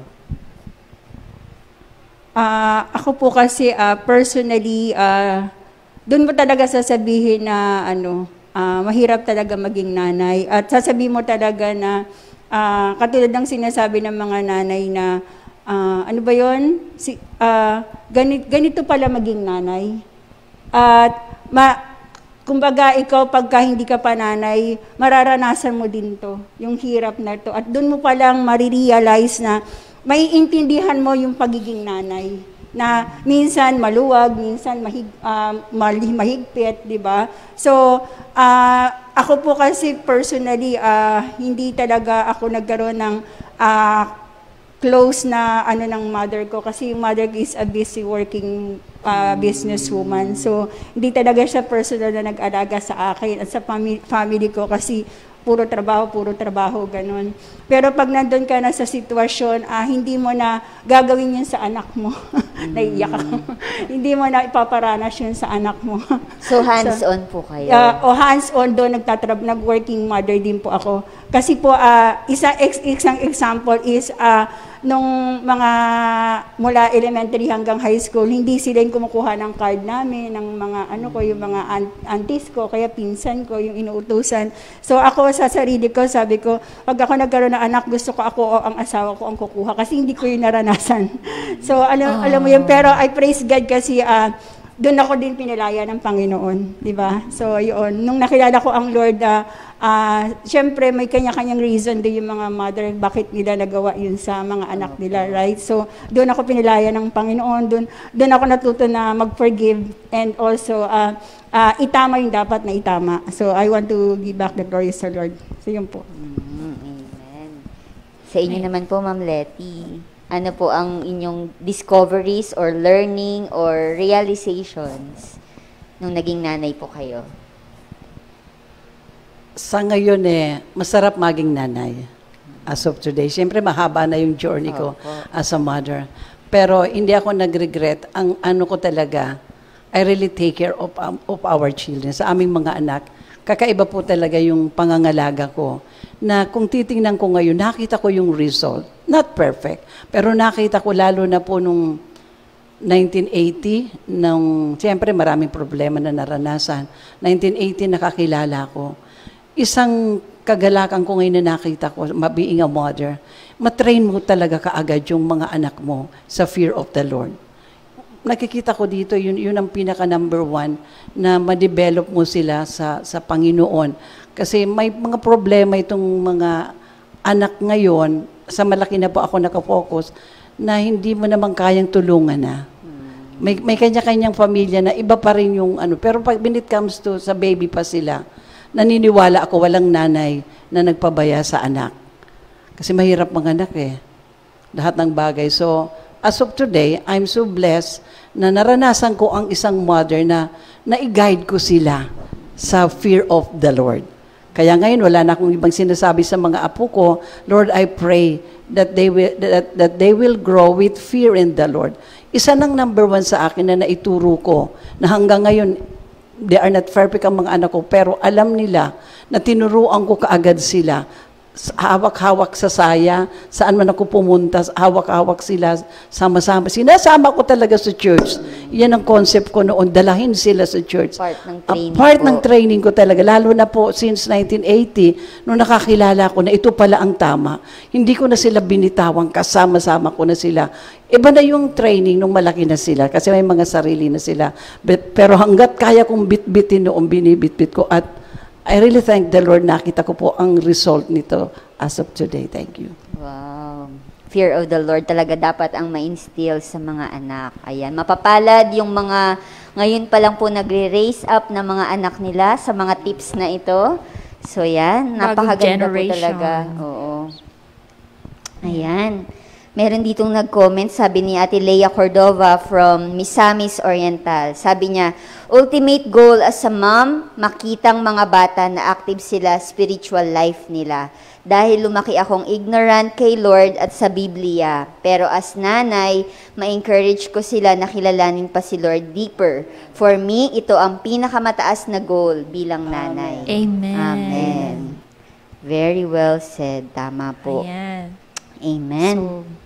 Ako po kasi personally, doon mo talaga sasabihin na mahirap talaga maging nanay. At sasabihin mo talaga na katulad ng sinasabi ng mga nanay na ano ba yun? Ganito pala maging nanay. At kumbaga ikaw pagka hindi ka pa nanay, mararanasan mo din to, yung hirap na to. At doon mo palang marirealize na maiintindihan mo yung pagiging nanay. Na minsan maluwag, minsan mahigpit, di ba? So, ako po kasi personally, hindi talaga ako nagkaroon ng close na ng mother ko kasi yung mother ko is a busy working businesswoman. So, hindi talaga siya personal na nag-alaga sa akin at sa family ko kasi puro trabaho, ganun. Pero pag nandun ka na sa sitwasyon, hindi mo na gagawin yun sa anak mo. Naiiyak ako. Hindi mo na ipaparanas yun sa anak mo. So, hands-on po kayo? Hands-on doon, nag-working mother din po ako. Kasi po, isang example is, nung mga mula elementary hanggang high school, hindi sila yung kumukuha ng card namin, ng mga yung mga aunties ko, kaya pinsan ko, yung inuutusan. So ako sa sarili ko, sabi ko, pag ako nagkaroon ng anak, gusto ko ako o ang asawa ko ang kukuha kasi hindi ko yung naranasan. So alam mo yun, pero I praise God kasi doon ako din pinalaya ng Panginoon, di ba? So yun, nung nakilala ko ang Lord, siyempre may kanya-kanyang reason din yung mga mother bakit nila nagawa yun sa mga anak nila, right? So doon ako pinalaya ng Panginoon, doon ako natuto na mag-forgive and also itama yung dapat na itama. So I want to give back the glory to the Lord. So yun po. Amen. Sa inyo naman po, Ma'am Letty, ano po ang inyong discoveries or learning or realizations nung naging nanay po kayo? Sa ngayon masarap maging nanay as of today. Siyempre, mahaba na yung journey ko as a mother. Pero hindi ako nag-regret. Ang ano ko talaga, I really take care of our children. Sa aming mga anak, kakaiba po talaga yung pangangalaga ko. Na kung titingnan ko ngayon, nakita ko yung result. Not perfect, pero nakita ko lalo na po nung 1980, siyempre maraming problema na naranasan. 1980 nakakilala ko. Isang kagalakan ko ngayon na nakita ko, being a mother, matrain mo talaga kaagad yung mga anak mo sa fear of the Lord. Nakikita ko dito, yun ang pinaka number one na ma-develop mo sila sa Panginoon. Kasi may mga problema itong mga anak ngayon, sa malaki na po ako nakafocus, na hindi mo naman kayang tulungan na. May kanya-kanyang pamilya na iba pa rin yung pero pag when it comes to sa baby pa sila, naniniwala ako walang nanay na nagpabaya sa anak. Kasi mahirap manganak lahat ng bagay. So, as of today, I'm so blessed na naranasan ko ang isang mother na i-guide ko sila sa fear of the Lord. Kaya ngayon, wala na akong ibang sinasabi sa mga apo ko, Lord, I pray that they will grow with fear in the Lord. Isa ng number one sa akin na naituro ko, na hanggang ngayon, they are not perfect ang mga anak ko, pero alam nila na tinuruan ko kaagad sila. Hawak-hawak sa saya, saan man ako pumunta, hawak-hawak sila, sama-sama. Sinasama ko talaga sa church. Yan ang concept ko noon, dalahin sila sa church. Part ng training ko talaga, lalo na po since 1980, nung nakakilala ko na ito pala ang tama. Hindi ko na sila binitawang, kasama-sama ko na sila. Iba na yung training nung malaki na sila, kasi may mga sarili na sila. Pero hanggat kaya kong bit-bitin noon, binibit-bit ko, at I really thank the Lord, nakita ko po ang result nito as of today. Thank you. Wow. Fear of the Lord talaga dapat ang ma-instill sa mga anak. Ayan. Mapapalad yung mga, ngayon pa lang po nagre-raise up na mga anak nila sa mga tips na ito. So yan, napakaganda po talaga. Oo. Ayan. Meron ditong nag-comment, sabi ni Ate Leia Cordova from Misamis Oriental. Sabi niya, ultimate goal as a mom, makitang mga bata na active sila spiritual life nila. Dahil lumaki akong ignorant kay Lord at sa Biblia. Pero as nanay, ma-encourage ko sila na kilalanin pa si Lord deeper. For me, ito ang pinakamataas na goal bilang nanay. Amen. Amen. Very well said. Tama po. Ayan. Amen.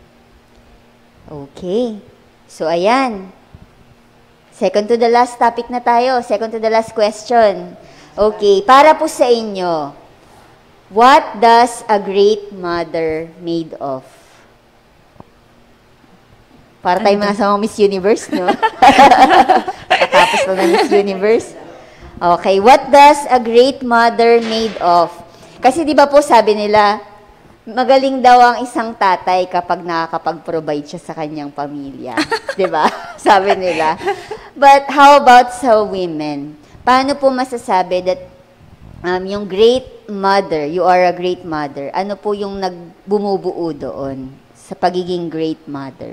Okay. So, ayan. Second to the last topic na tayo. Second to the last question. Okay. Para po sa inyo, what does a great mother made of? Para tayo mga sa mga Miss Universe, no? Tapos na Miss Universe. Okay. What does a great mother made of? Kasi di ba po sabi nila, magaling daw ang isang tatay kapag nakakapag-provide siya sa kanyang pamilya. Di ba? Sabi nila. But how about sa women? Paano po masasabi that yung great mother, you are a great mother, ano po yung nagbumubuo doon sa pagiging great mother?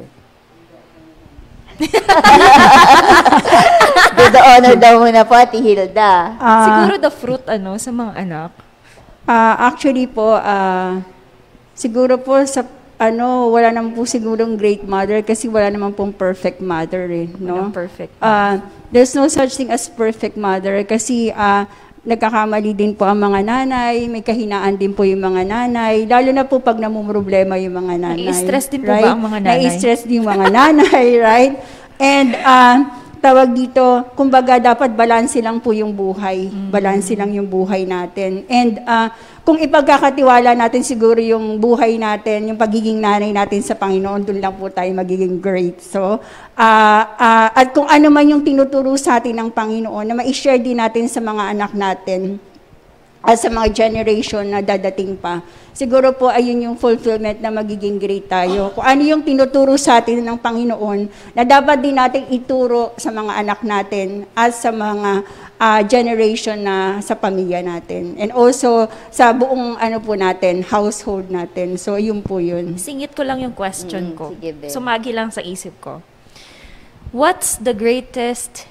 Good honor daw muna po, Ate Hilda. Siguro the fruit, sa mga anak. Actually po, siguro po sa wala naman po sigurong great mother kasi wala naman pong perfect mother no? Walang perfect. There's no such thing as perfect mother kasi nagkakamali din po ang mga nanay, may kahinaan din po yung mga nanay, lalo na po pag namumroblema yung mga nanay. Nai-stress din po right? ba ang mga nanay? Nai-stress din yung mga nanay, right? And tawag dito, kumbaga dapat balanse lang po yung buhay. Balanse lang yung buhay natin. And kung ipagkakatiwala natin siguro yung buhay natin, yung pagiging nanay natin sa Panginoon, doon lang po tayo magiging great. So, at kung ano man yung tinuturo sa atin ng Panginoon, na ma-share din natin sa mga anak natin, at sa mga generation na dadating pa. Siguro po ayun yung fulfillment na magiging great tayo. Kung ano yung tinuturo sa atin ng Panginoon, na dapat din natin ituro sa mga anak natin at sa mga generation na sa pamilya natin. And also sa buong po natin, household natin. So yun po yun. Singit ko lang yung question ko. Sige, Bel. Sumagi lang sa isip ko. What's the greatest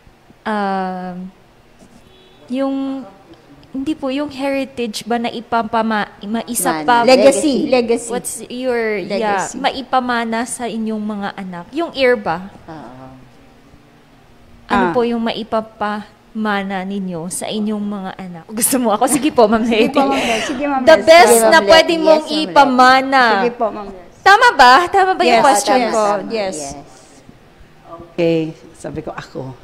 hindi po, yung heritage ba na maisa pa? Legacy. What's your, Legacy. maipamana sa inyong mga anak? Yung heir ba? Ano po yung maipapamana ninyo sa inyong mga anak? Gusto mo ako? Sige po, Ma'am Leti. Sige, Ma'am The Leti. best Sige, Ma'am na Leti. pwede Yes, mong Ma'am Leti. ipamana. Sige po, Ma'am Leti. Tama ba? Tama ba yung Yes, question tama, ko? tama. Yes. Okay, sabi ko ako.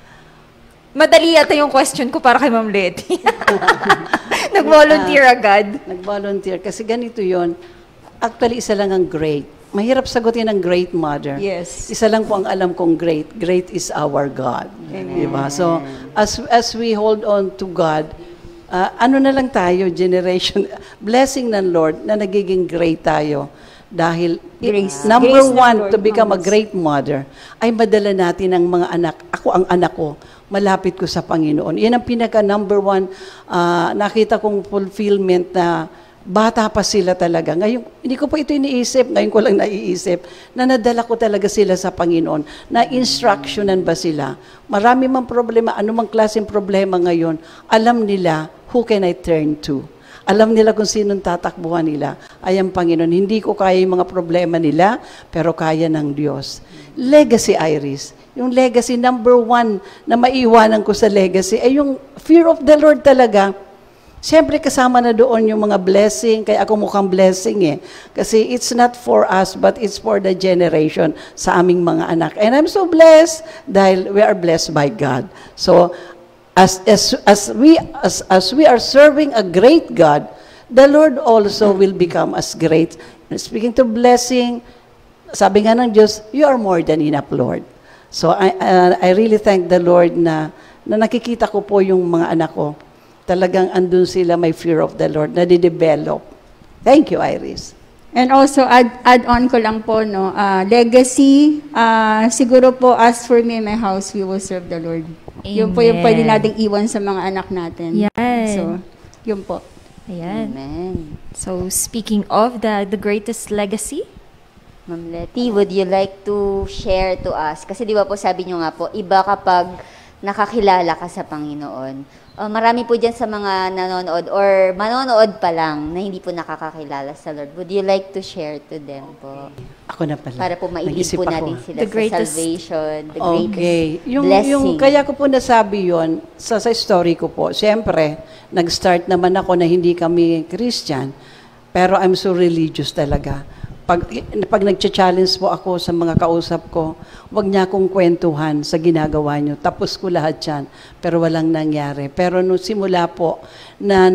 Madali yata yung question ko para kay Ma'am Leti. Nag-volunteer agad. Nag-volunteer kasi ganito yon. Actually, isa lang ang great. Mahirap sagutin ang great mother. Yes. Isa lang po ang alam kong great. Great is our God. Diba? So, as we hold on to God, ano na lang tayo, generation, blessing ng Lord na nagiging great tayo. Dahil number Grace ng one, Lord, to become a Ma'am. great mother, ay madala natin ang mga anak. Ako ang anak ko, malapit ko sa Panginoon. Yan ang pinaka number one, nakita kong fulfillment na bata pa sila talaga. Ngayon, hindi ko pa ito iniisip, ngayon ko lang naiisip, na nadala ko talaga sila sa Panginoon, na instructionan ba sila. Marami mang problema, anumang klaseng problema ngayon, alam nila, who can I turn to? Alam nila kung sinong tatakbuhan nila. Ay ang Panginoon. Hindi ko kaya yung mga problema nila, pero kaya ng Diyos. Legacy, Iris. Yung legacy, number one na maiiwanan ko sa legacy ay yung fear of the Lord talaga. Siyempre, kasama na doon yung mga blessing, kaya ako mukhang blessing eh. Kasi it's not for us, but it's for the generation sa aming mga anak. And I'm so blessed dahil we are blessed by God. So, as we are serving a great God, the Lord also will become as great. Speaking to blessing, sabi nga ng Diyos, you are more than enough, Lord. So I really thank the Lord na nakikita ko po yung mga anak ko. Talagang andun sila, may fear of the Lord, na de-develop. Thank you, Iris. And also, add on ko lang po, no, legacy, siguro po, as for me and my house, we will serve the Lord. Yun po yung pwede nating iwan sa mga anak natin. Yan. So, yun po. Ayan. Amen. So, speaking of the greatest legacy, Ma'am Letty, would you like to share to us? Kasi di ba po sabi nyo nga po, iba kapag nakakilala ka sa Panginoon. Marami po dyan sa mga nanonood or manonood pa lang na hindi po nakakakilala sa Lord. Would you like to share to them po? Ako na pala. Para po mailid po natin sila The sa greatest- salvation, the Okay. greatest blessing. Kaya ko po nasabi yon sa story ko po. Siyempre, nag-start naman ako na hindi kami Christian, pero I'm so religious talaga. Pag nag-challenge po ako sa mga kausap ko, wag niya akong kwentuhan sa ginagawa niyo. Tapos ko lahat yan, pero walang nangyari. Pero nung simula po, na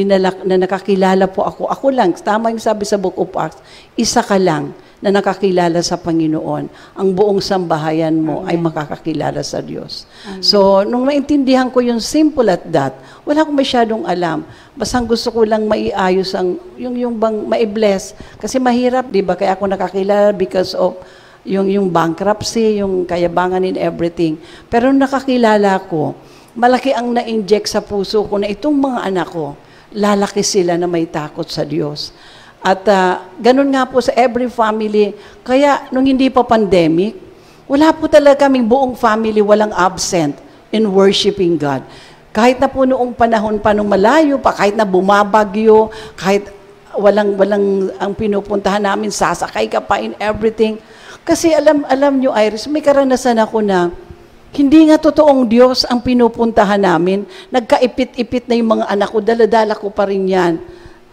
nakakilala po ako lang, tama yung sabi sa Book of Acts, isa ka lang na nakakilala sa Panginoon. Ang buong sambahayan mo ay makakakilala sa Diyos. So, nung naintindihan ko yung simple at that, wala akong masyadong alam. Basta gusto ko lang maiayos yung bang mai-bless. Kasi mahirap, di ba? Kaya ako nakakilala because of yung bankruptcy, yung kayabangan in everything. Pero nung nakakilala ko, malaki ang na-inject sa puso ko na itong mga anak ko, lalaki sila na may takot sa Diyos. At ganun nga po sa every family. Kaya nung hindi pa pandemic, wala po talaga kaming buong family walang absent in worshiping God. Kahit na po noong panahon pa nung malayo pa, kahit na bumabagyo, kahit walang ang pinupuntahan namin, sasakay ka pa in everything. Kasi alam nyo, Iris, may karanasan ako na hindi nga totoong Diyos ang pinupuntahan namin. Nagkaipit-ipit na yung mga anak ko, dala-dala ko pa rin yan.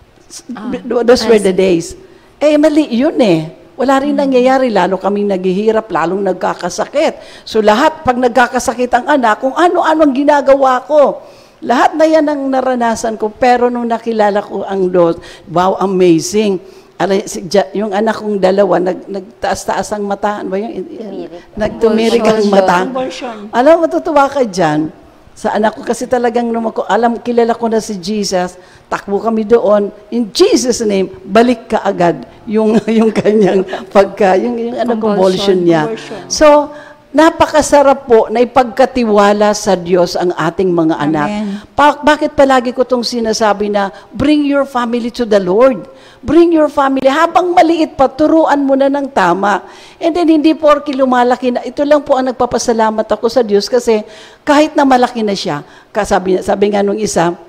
Those were the days. Mali yun eh. Wala rin nangyayari, lalo kaming naghihirap, lalong nagkakasakit. So lahat, pag nagkakasakit ang anak, kung ano-ano ang ginagawa ko, lahat na yan ang naranasan ko. Pero nung nakilala ko ang Diyos, wow, amazing. Yung anak kong dalawa, nagtaas-taas ang mata. Ano ba yun? Nagtumirik ang mata. Alam, matutuwa ka dyan. Sa anak ko kasi talagang kilala ko na si Jesus, takbo kami doon, in Jesus' name, balik ka agad yung kanyang yung convulsion niya. So, napakasarap po na ipagkatiwala sa Diyos ang ating mga anak. Bakit palagi ko itong sinasabi na, bring your family to the Lord. Bring your family. Habang maliit pa, turuan mo na ng tama. And then, hindi porke lumalaki na. Ito lang po ang nagpapasalamat ako sa Diyos kasi kahit na malaki na siya, sabi nga nung isa,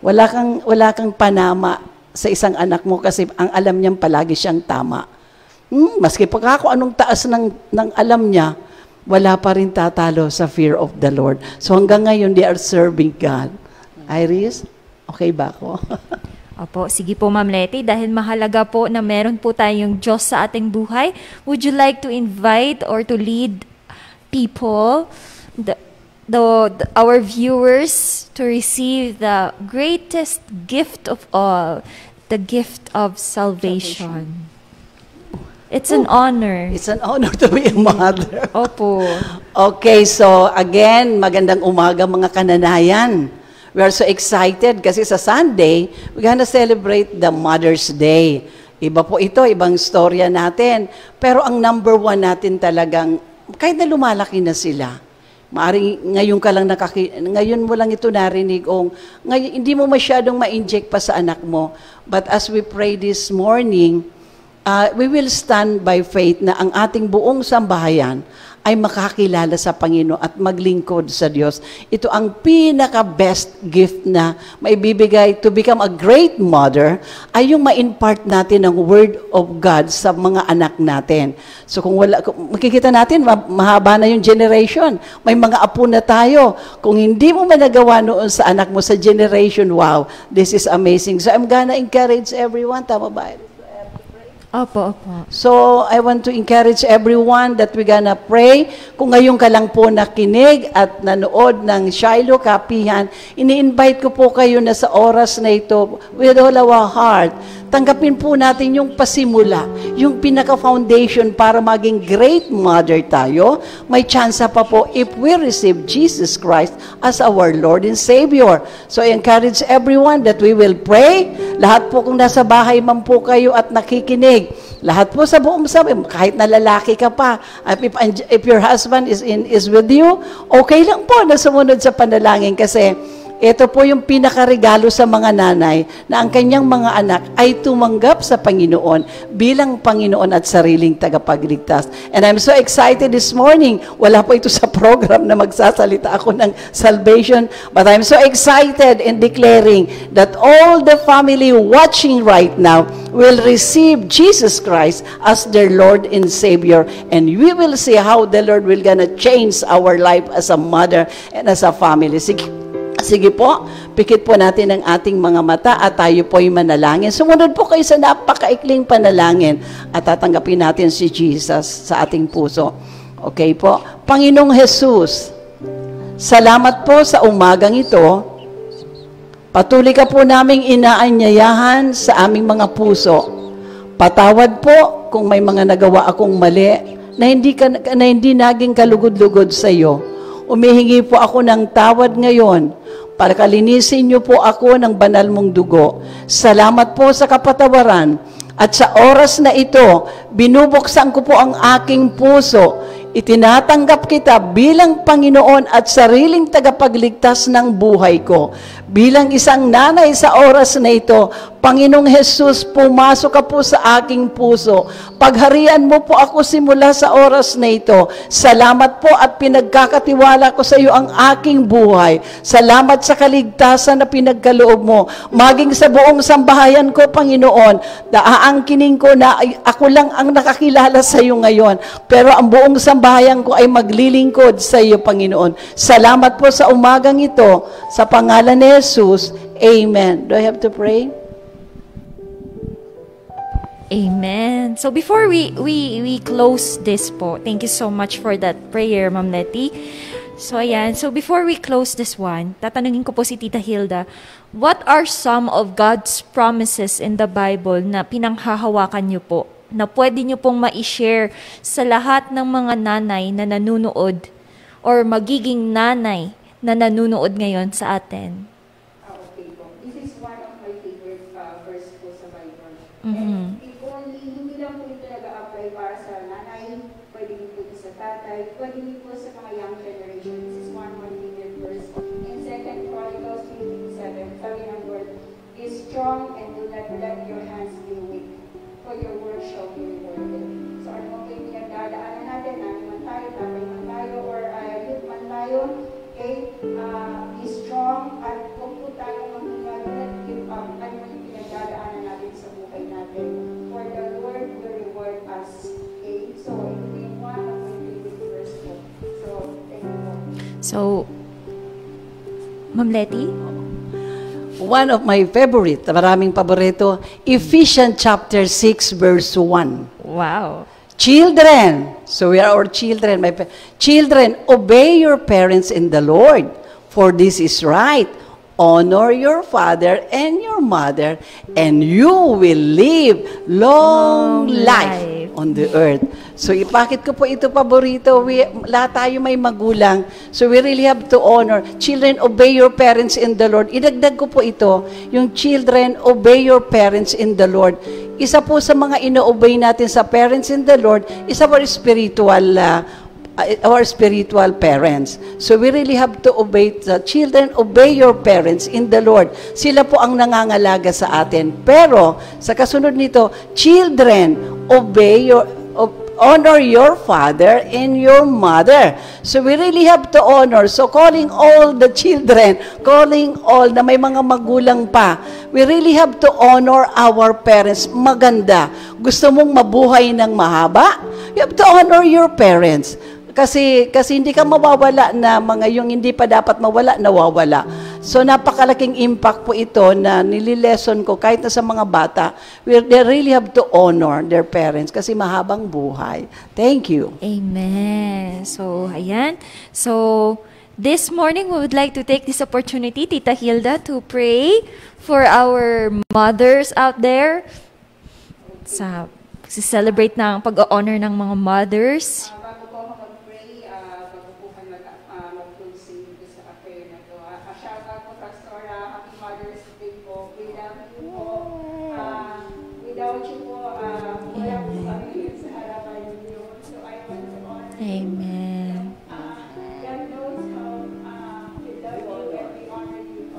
wala kang panama sa isang anak mo kasi ang alam niyang palagi siyang tama. Maski pa ako anong taas ng alam niya, wala pa rin tatalo sa fear of the Lord. So hanggang ngayon, they are serving God. Iris, okay ba ako? Opo, sige po Ma'am Letty, dahil mahalaga po na meron po tayong Diyos sa ating buhay, would you like to invite or to lead people, our viewers, to receive the greatest gift of all, the gift of salvation? It's an honor. It's an honor to be a mother. Opo. Okay, so again, magandang umaga mga kananayan. We are so excited kasi sa Sunday, we're gonna celebrate the Mother's Day. Iba po ito, ibang storya natin. Pero ang number one natin talagang, kahit na lumalaki na sila, maaring ngayon mo lang ito narinig, ngayon, hindi mo masyadong ma-inject pa sa anak mo. But as we pray this morning, we will stand by faith na ang ating buong sambahayan ay makakilala sa Panginoon at maglingkod sa Diyos. Ito ang pinaka-best gift na maibibigay to become a great mother ay yung ma-impart natin ang Word of God sa mga anak natin. So kung makikita natin, mahaba na yung generation. May mga apo na tayo. Kung hindi mo managawa noon sa anak mo sa generation, wow, this is amazing. So I'm gonna encourage everyone. Tama ba? Opo, opo. So, I want to encourage everyone that we're gonna pray. Kung ngayon ka lang po nakinig at nanood ng Shiloh Kapihan, ini-invite ko po kayo na sa oras na ito, with all our heart, tanggapin po natin yung pasimula, yung pinaka-foundation para maging great mother tayo. May tsansa pa po if we receive Jesus Christ as our Lord and Savior. So, I encourage everyone that we will pray. Lahat po kung nasa bahay man po kayo at nakikinig, lahat po sa buong sabi, kahit na lalaki ka pa, if your husband is with you, okay lang po na sumunod sa panalangin kasi Ito po yung pinakaregalo sa mga nanay na ang kanyang mga anak ay tumanggap sa Panginoon bilang Panginoon at sariling tagapagligtas. And I'm so excited this morning. Wala po ito sa program na magsasalita ako ng salvation, but I'm so excited in declaring that all the family watching right now will receive Jesus Christ as their Lord and Savior. And we will see how the Lord will gonna change our life as a mother and as a family. Sige po, pikit po natin ang ating mga mata at tayo po'y manalangin. Sumunod po kayo sa napakaikling panalangin at tatanggapin natin si Jesus sa ating puso. Okay po? Panginoong Jesus, salamat po sa umagang ito. Patuloy ka po naming inaanyayahan sa aming mga puso. Patawad po kung may mga nagawa akong mali na hindi naging kalugod-lugod sa iyo. Umihingi po ako ng tawad ngayon para kalinisin niyo po ako ng banal mong dugo. Salamat po sa kapatawaran. At sa oras na ito, binubuksan ko po ang aking puso. Itinatanggap kita bilang Panginoon at sariling tagapagligtas ng buhay ko. Bilang isang nanay sa oras na ito, Panginoong Jesus, pumasok ka po sa aking puso. Pagharian mo po ako simula sa oras na ito. Salamat po at pinagkakatiwala ko sa iyo ang aking buhay. Salamat sa kaligtasan na pinagkaloob mo. Maging sa buong sambahayan ko, Panginoon, aangkinin ko na ako lang ang nakakilala sa iyo ngayon. Pero ang buong sambahayan ko ay maglilingkod sa iyo, Panginoon. Salamat po sa umagang ito. Sa pangalan ni Jesus, Amen. Do I have to pray? Amen. So before we close this po, thank you so much for that prayer, Ma'am Letty. So ayan, so before we close this one, tatanungin ko po si Tita Hilda, what are some of God's promises in the Bible na pinanghahawakan niyo po, na pwede niyo pong ma-share sa lahat ng mga nanay na nanunood or magiging nanay na nanunood ngayon sa atin? Okay po. This is one of my favorite verse po sa Bible. Mm-hmm. Hindi lang po ito nag-a-apply para sa nanay, pwede din po ito sa tatay, pwede din po sa mga young generation. This is one of my favorite verse. In 2 Chronicles 15:7, sabi ng word, be strong and do not let your hands be weak, for your work shall be rewarded. So ano po yung pinagdadaanan natin, namin man tayo, tatay man tayo, or youth man tayo, okay, be strong at huwag po tayo mag give up. Ano yung pinagdadaanan natin sa buhay natin. For the Lord will reward us. Okay? So, ito yung one of my favorite verse po. So, thank you po. So, Ma'am Letty? One of my favorite, maraming paborito, Ephesians chapter 6 verse 1. Wow. Children, so we are our children. Children, obey your parents in the Lord, for this is right. Honor your father and your mother, and you will live long life on the earth. So, bakit ko po ito paborito? Lahat tayo may magulang. So, we really have to honor. Children, obey your parents in the Lord. Idagdag ko po ito, yung children, obey your parents in the Lord. Isa po sa mga ino-obey natin sa parents in the Lord, isa po our spiritual parents. So we really have to obey the children, obey your parents in the Lord. Sila po ang nangangalaga sa atin. Pero sa kasunod nito, children, honor your father and your mother. So we really have to honor. So calling all the children, calling all na may mga magulang pa, we really have to honor our parents. Maganda. Gusto mong mabuhay ng mahaba? You have to honor your parents. Kasi hindi ka mawawala na mga yung hindi pa dapat mawala, nawawala. So napakalaking impact po ito na nililesson ko kahit na sa mga bata, they really have to honor their parents kasi mahabang buhay. Thank you. Amen. So, ayan. So, this morning we would like to take this opportunity, Tita Hilda, to pray for our mothers out there sa celebrate ng pag-honor ng mga mothers. Bago po ako mag-pray, bago po kayo mag-closing dito sa prayer na to. Shout out po, Pastor, Happy Mother's Day po. We love you po. Without you po, wala po kami sa harapan ng Diyos. So I want to honor you. Amen. God knows how we love you and we honor you.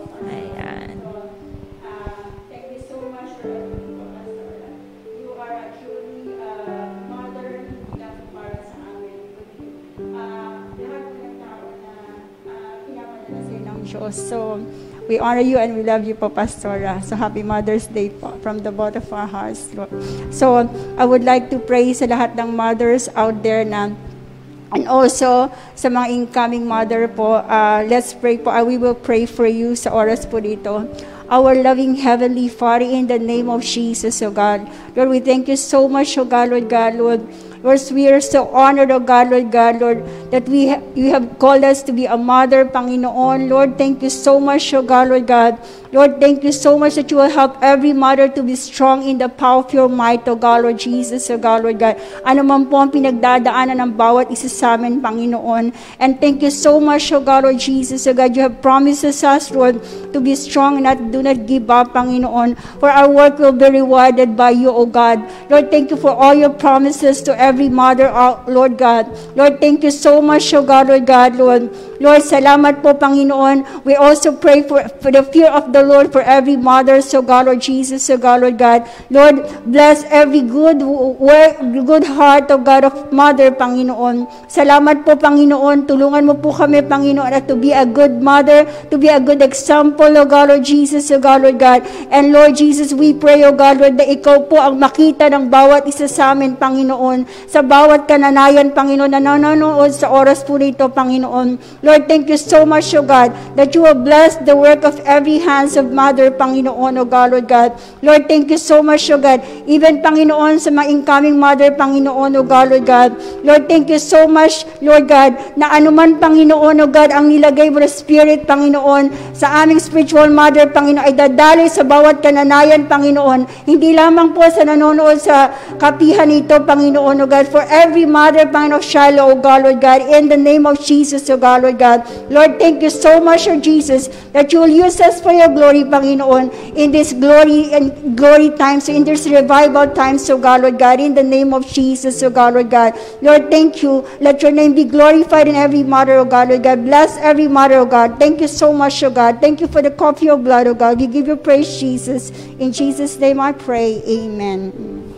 Diyos. So, we honor you and we love you po, Pastora. So, happy Mother's Day po from the bottom of our hearts, Lord. So, I would like to pray sa lahat ng mothers out there na, and also sa mga incoming mother po, let's pray po. We will pray for you sa oras po dito. Our loving Heavenly Father, in the name of Jesus, O God. Lord, we thank you so much, O God, Lord God, Lord. Lord, we are so honored, O God, Lord, that you have called us to be a mother, Panginoon. Lord, thank you so much, O God, Lord God. Lord, thank you so much that you will help every mother to be strong in the power of your might, O God, Lord Jesus, O God, Lord God. Ano man po ang pinagdadaanan ng bawat isa sa amin, Panginoon. And thank you so much, O God, Lord Jesus, O God. You have promised us, Lord, to be strong and do not give up, Panginoon. For our work will be rewarded by you, O God. Lord, thank you for all your promises to every mother, Lord God. Lord, thank you so much, O God, Lord God, Lord. Lord, salamat po, Panginoon. We also pray for the fear of the Lord for every mother, so God, Lord Jesus, so God, Lord God. Lord, bless every good heart, O God, of mother, Panginoon. Salamat po, Panginoon. Tulungan mo po kami, Panginoon, at to be a good mother, to be a good example, O God, Lord Jesus, O God, Lord God. And Lord Jesus, we pray, O God, Lord, na ikaw po ang makita ng bawat isa sa amin, Panginoon, sa bawat kananayan, Panginoon, na nanonood sa oras po nito, Panginoon. Lord, thank you so much, O God, that you will bless the work of every hands of mother, Panginoon, O God, Lord God. Lord, thank you so much, O God. Even, Panginoon, sa mga incoming mother, Panginoon, O God, Lord God. Lord, thank you so much, Lord God, na anuman, Panginoon, O God, ang nilagay mo na spirit, Panginoon, sa aming spiritual mother, Panginoon, ay dadali sa bawat kananayan, Panginoon. Hindi lamang po sa nanonood sa kapihan ito, Panginoon, O God, for every mother, Panginoon, of Shiloh, O God, Lord God, in the name of Jesus, O God, Lord God. Lord, thank you so much, O Jesus, that you will use us for your glory, Panginoon, in this glory and glory times, in this revival times, O God, Lord God, in the name of Jesus, O God, Lord God. Lord, thank you. Let your name be glorified in every mother, O God, Lord God. Bless every mother, O God. Thank you so much, O God. Thank you for the coffee of blood, O God. We give you praise, Jesus. In Jesus' name I pray. Amen.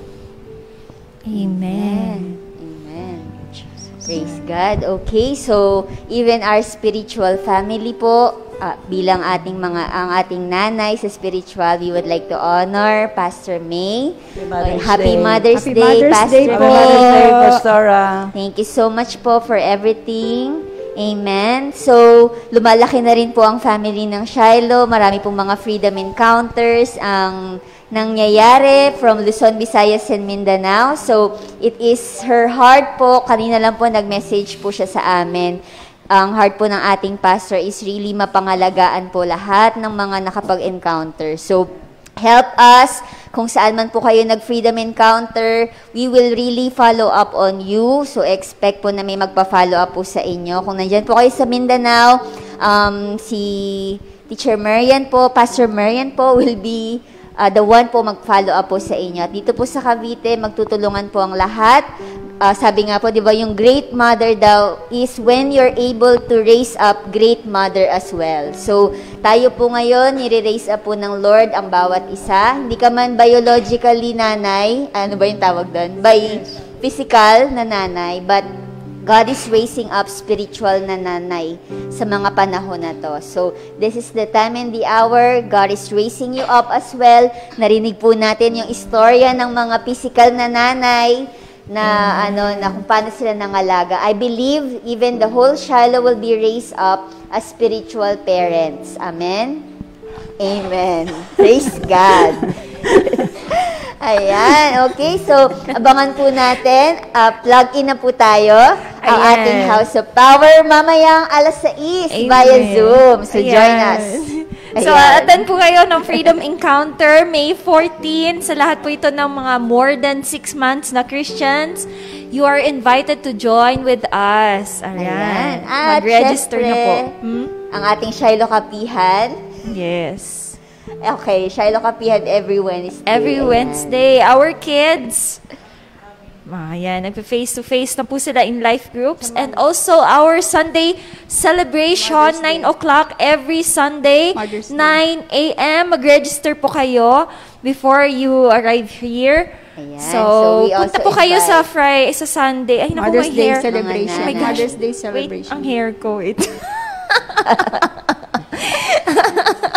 Amen. Amen. Praise God. Okay, so even our spiritual family po, bilang ang ating nanay sa spiritual, we would like to honor Pastor May. Happy Mother's Day, Pastor po. May. Pastora. Thank you so much po for everything. Amen. So, lumalaki na rin po ang family ng Shiloh. Marami pong mga freedom encounters ang nangyayari from Luzon, Visayas, and Mindanao. So, it is her heart po. Kanina lang po nag-message po siya sa amin. Ang heart po ng ating pastor is really mapangalagaan po lahat ng mga nakapag-encounter. So, help us. Kung saan man po kayo nag-freedom encounter, we will really follow up on you. So, expect po na may magpa-follow up po sa inyo. Kung nandyan po kayo sa Mindanao, si Teacher Marian po, Pastor Marian po will be the one po mag-follow up po sa inyo. At dito po sa Cavite, magtutulungan po ang lahat. Sabi nga po, di ba, yung great mother daw is when you're able to raise up great mother as well. So, tayo po ngayon, nire-raise up po ng Lord ang bawat isa. Hindi ka man biologically nanay, ano ba yung tawag doon? By physical na nanay, but God is raising up spiritual na nanay sa mga panahon na to. So, this is the time and the hour. God is raising you up as well. Narinig po natin yung istorya ng mga physical na nanay na kung paano sila nangalaga. I believe even the whole Shiloh will be raised up as spiritual parents. Amen? Amen. Praise God. Ayan, okay. So, abangan po natin. Plug in na po tayo ang ating House of Power mamayang alas 6 via Zoom. So, join us. So, attend po kayo ng Freedom Encounter May 14. Sa lahat po ito ng mga more than 6 months na Christians, you are invited to join with us. Ayan. Mag-register na po. Ang ating Shiloh Kapihan. Yes. Okay, Shiloh Kapihan every Wednesday. Every Wednesday. Our kids, ayan, nagpa-face-to-face na po sila in life groups. And also, our Sunday celebration, 9 o'clock every Sunday, 9 a.m. Mag-register po kayo before you arrive here. Ayan. So punta po kayo sa Sunday. Ay, naku, Mother's my Day hair. celebration. Oh my gosh. Mother's Day Wait, celebration. ang hair ko. Wait.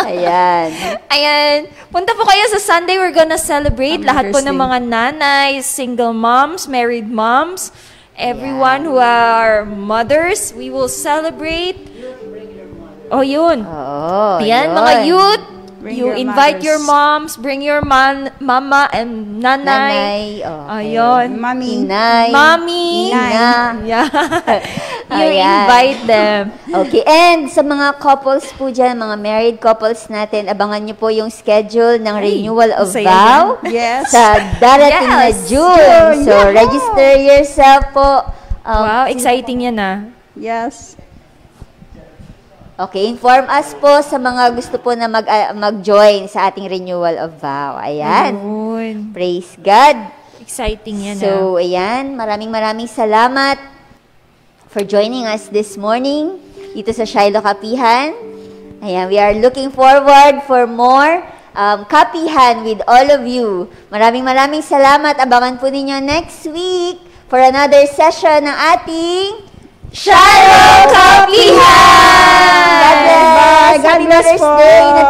Ayan. Ayan. Punta po kayo sa Sunday. We're gonna celebrate. Lahat po ng mga nanay, single moms, married moms, everyone who are mothers, we will celebrate. Oh, yun. Oo. Ayan, yun. mga youth. Bring You your invite mothers. your moms, bring your mama and nanay. Nanay. Okay. Ayun. Mami. Inay. Mommy. Ina. Yeah. You Ayan. invite them. Okay, and sa mga couples po dyan, mga married couples natin, abangan nyo po yung schedule ng renewal of saya vow Yes. sa darating na Yes. June. So, Yahoo! register yourself po. Wow, exciting yan ah. Yes. Okay, inform us po sa mga gusto po na mag-join sa ating renewal of vow. Ayan. Ayun. Praise God. Exciting yan ah. So, ayan, maraming salamat for joining us this morning dito sa Shiloh Kapihan. Ayan, we are looking forward for more Kapihan with all of you. Maraming salamat. Abangan po ninyo next week for another session ng ating Shiloh Kapihan! God bless! Bye! God Happy bless Mother's po! Day!